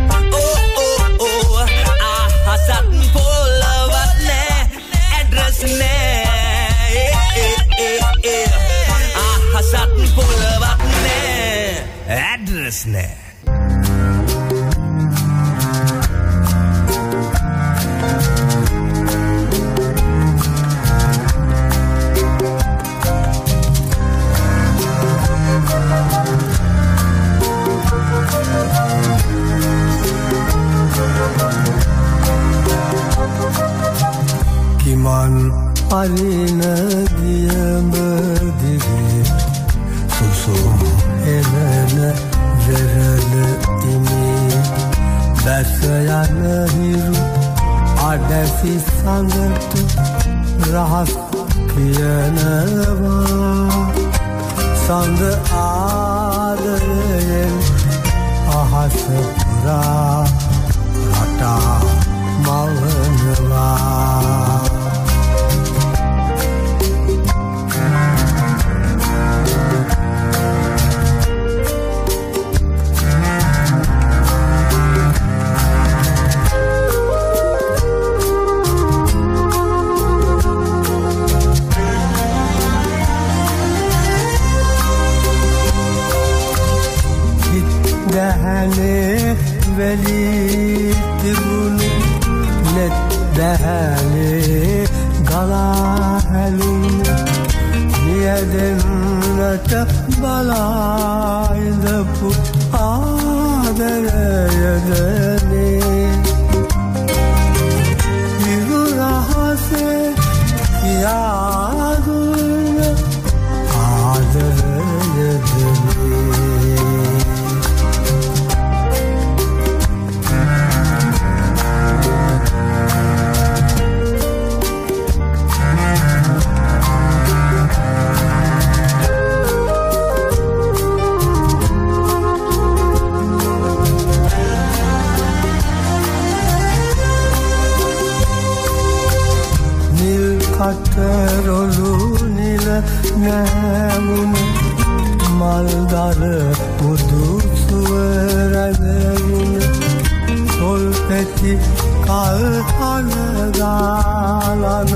අහසත් පොළවත් නෑ ඇඩ්‍රස් නෑ අහසත් පොළවත් නෑ ඇඩ්‍රස් නෑ කිමන් අරින දියඹ දිවේ සුසුම් එනන වෙරළ ඉමේ දැස යන හිරු අඩැසි සඟට රහස් කියනවා සඳ ආදරයෙන් අහස පුරා රටා මවනවා දහනේ වැලි තිබුණු නෙත් දහනේ ගලා හැලුණු නියදෙන්නට බලා ඉඳපු ආදරයදනේ විරු රහසේ කියාදුන ආදරයදනේ කටරොළු නිල නෑමුණ මල්දර මුදු සුවරදමුණ සොල් පැති කල් අනගාලන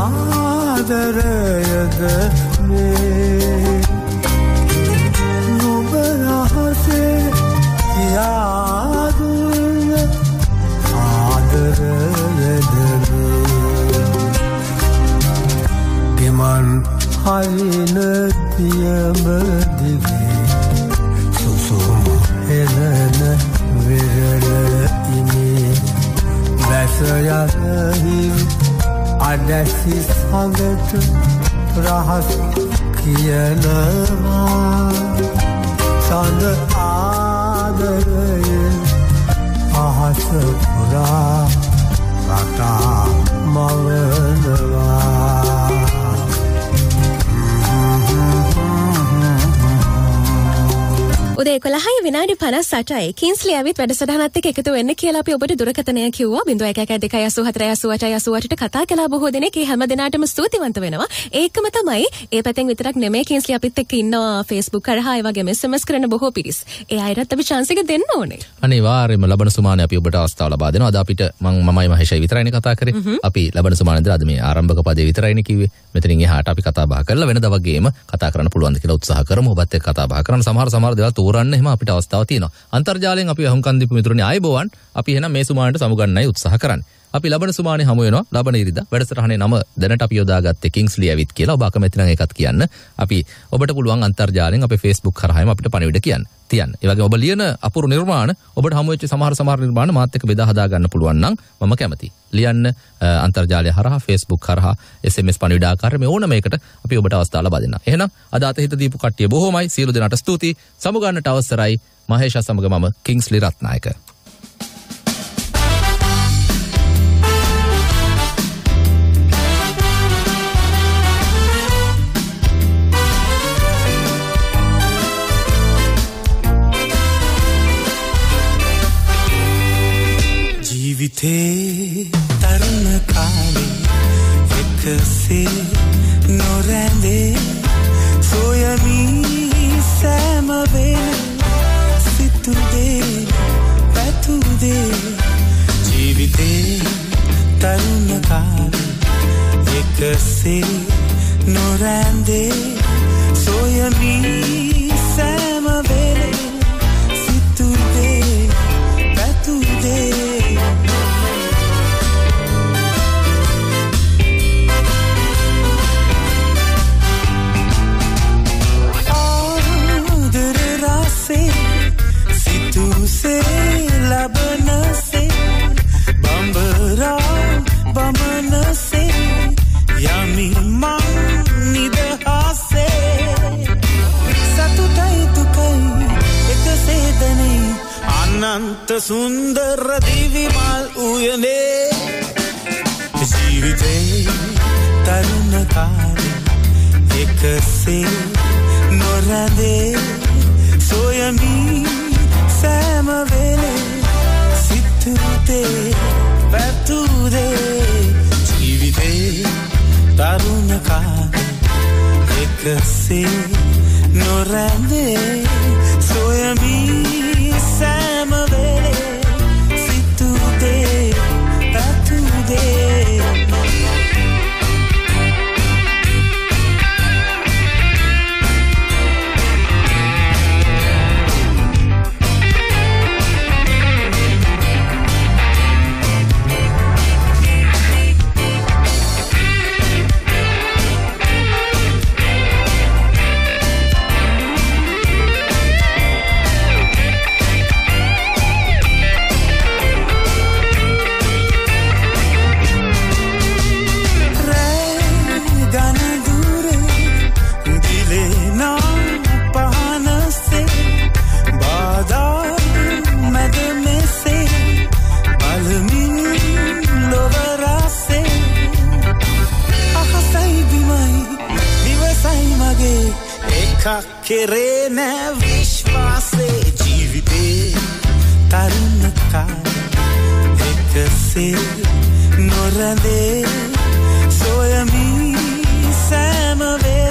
ආදරයද මේ නුඹ රහසේ කියාදුන ආදරයද මන් හරින තියඹ දිවේ සුසුම් එලන වෙරළ ඉමේ දැස යන හිරු අඩැසි සඟට රහස් කියනවා සඳ ආදරයෙන් අහස පුරා රටා මවනවා උදේ 11:58යි කින්ස්ලි ඇවිත් වැඩසටහනත් එක්ක එකතු වෙන්න කියලා අපි ඔබට දුරකථනය කිව්වා 01128888ට කතා කළා බොහෝ දෙනෙක් ඒ හැම දිනාටම ස්තුතිවන්ත වෙනවා. ඒකම තමයි ඒ පැත්තෙන් විතරක් නෙමෙයි කින්ස්ලි අපිත් එක්ක ඉන්නවා Facebook කරහා ඒ වගේම SMS කරන බොහෝ පිරිස්. ඒ අයටත් අපි chance එක දෙන්න ඕනේ. අනිවාර්යයෙන්ම ලබන සුමානේ අපි ඔබට අවස්ථාව ලබා දෙනවා. අද අපිට මමයි මහේෂයි විතරයිනේ කතා කරේ. අපි ලබන සුමානේ ඉඳලා අද මේ ආරම්භක පදේ විතරයිනේ කිව්වේ. මෙතනින් එහාට අපි කතා බහ කරලා වෙනදා වගේම කතා කරන්න පුළුවන් ද කියලා උත්සාහ කරමු. ඔබත් එක්ක කතා බහ කරන්න සමහර දේවල් තෝරන්න එහෙම අපිට අවස්ථාවක් තියෙනවා. අන්තර්ජාලයෙන් අපි අහුම්කන් දීපු මිතුරුනි ආයුබෝවන්. අපි එහෙනම් මේ සුමානට සමුගන්නයි උත්සාහ කරන්නේ. අපි ලබන සුමානේ හමු වෙනවා. ලබන ඉරිදා වැඩසටහනේ නම දැනට අපි යොදාගත්තේ කිංස්ලි ඇවිත් කියලා. ඔබ අකමැති නම් ඒකත් කියන්න. අපි ඔබට පුළුවන් අන්තර්ජාලයෙන් අපේ Facebook කරාම අපිට පණිවිඩ කියන්න. තියන්න. ඒ වගේම ඔබ ලියන අපූර්ව නිර්මාණ ඔබට හමු වෙච්ච සමහර නිර්මාණ මාත් එක්ක බෙදා හදා ගන්න පුළුවන් නම් මම කැමතියි. ලියන්න අන්තර්ජාලය හරහා Facebook කරහා SMS පණිවිඩ ආකාරයෙන් මේ ඕනම එකකට අපි ඔබට අවස්ථාව ලබා දෙන්නම්. එහෙනම් අද අතහිත දීපු කට්ටිය බොහොමයි. සියලු දෙනාට ස්තුතියි. සමුගන්නට අවසරයි. මහේෂ සමග මම කිංස්ලි රත්නායක. ජීවිතේ තරුණ කාලේ එකසේ නොරැඳේ සොයමි සෑම වෙලේ සිතුදේ පැතුදේ ජීවිතේ තරුණ කාලේ එකසේ නොරැඳේ සොයමි සෑම වෙලේ සිතුදේ පැතුදේ से लबन से बंबरा बमन से यामी मां निदहा से सतुटाई तुकई एक से दने अनंत सुंदर दिविमाल उयने जीविते तरुण काले एक से नोरदे सोयमी සෑම වෙලේ සිතුදේ පැතුදේ ජීවිතේ තරුණ කාලේ එකසේ නොරැඳේ සොයමි සෑම වෙලේ සිතුදේ පැතුදේ කෙරේ නෑ විශ්වාසේ ජීවිතේ තරුණ කාලේ එකසේ නොරැඳේ සොයමි සෑම වෙලේ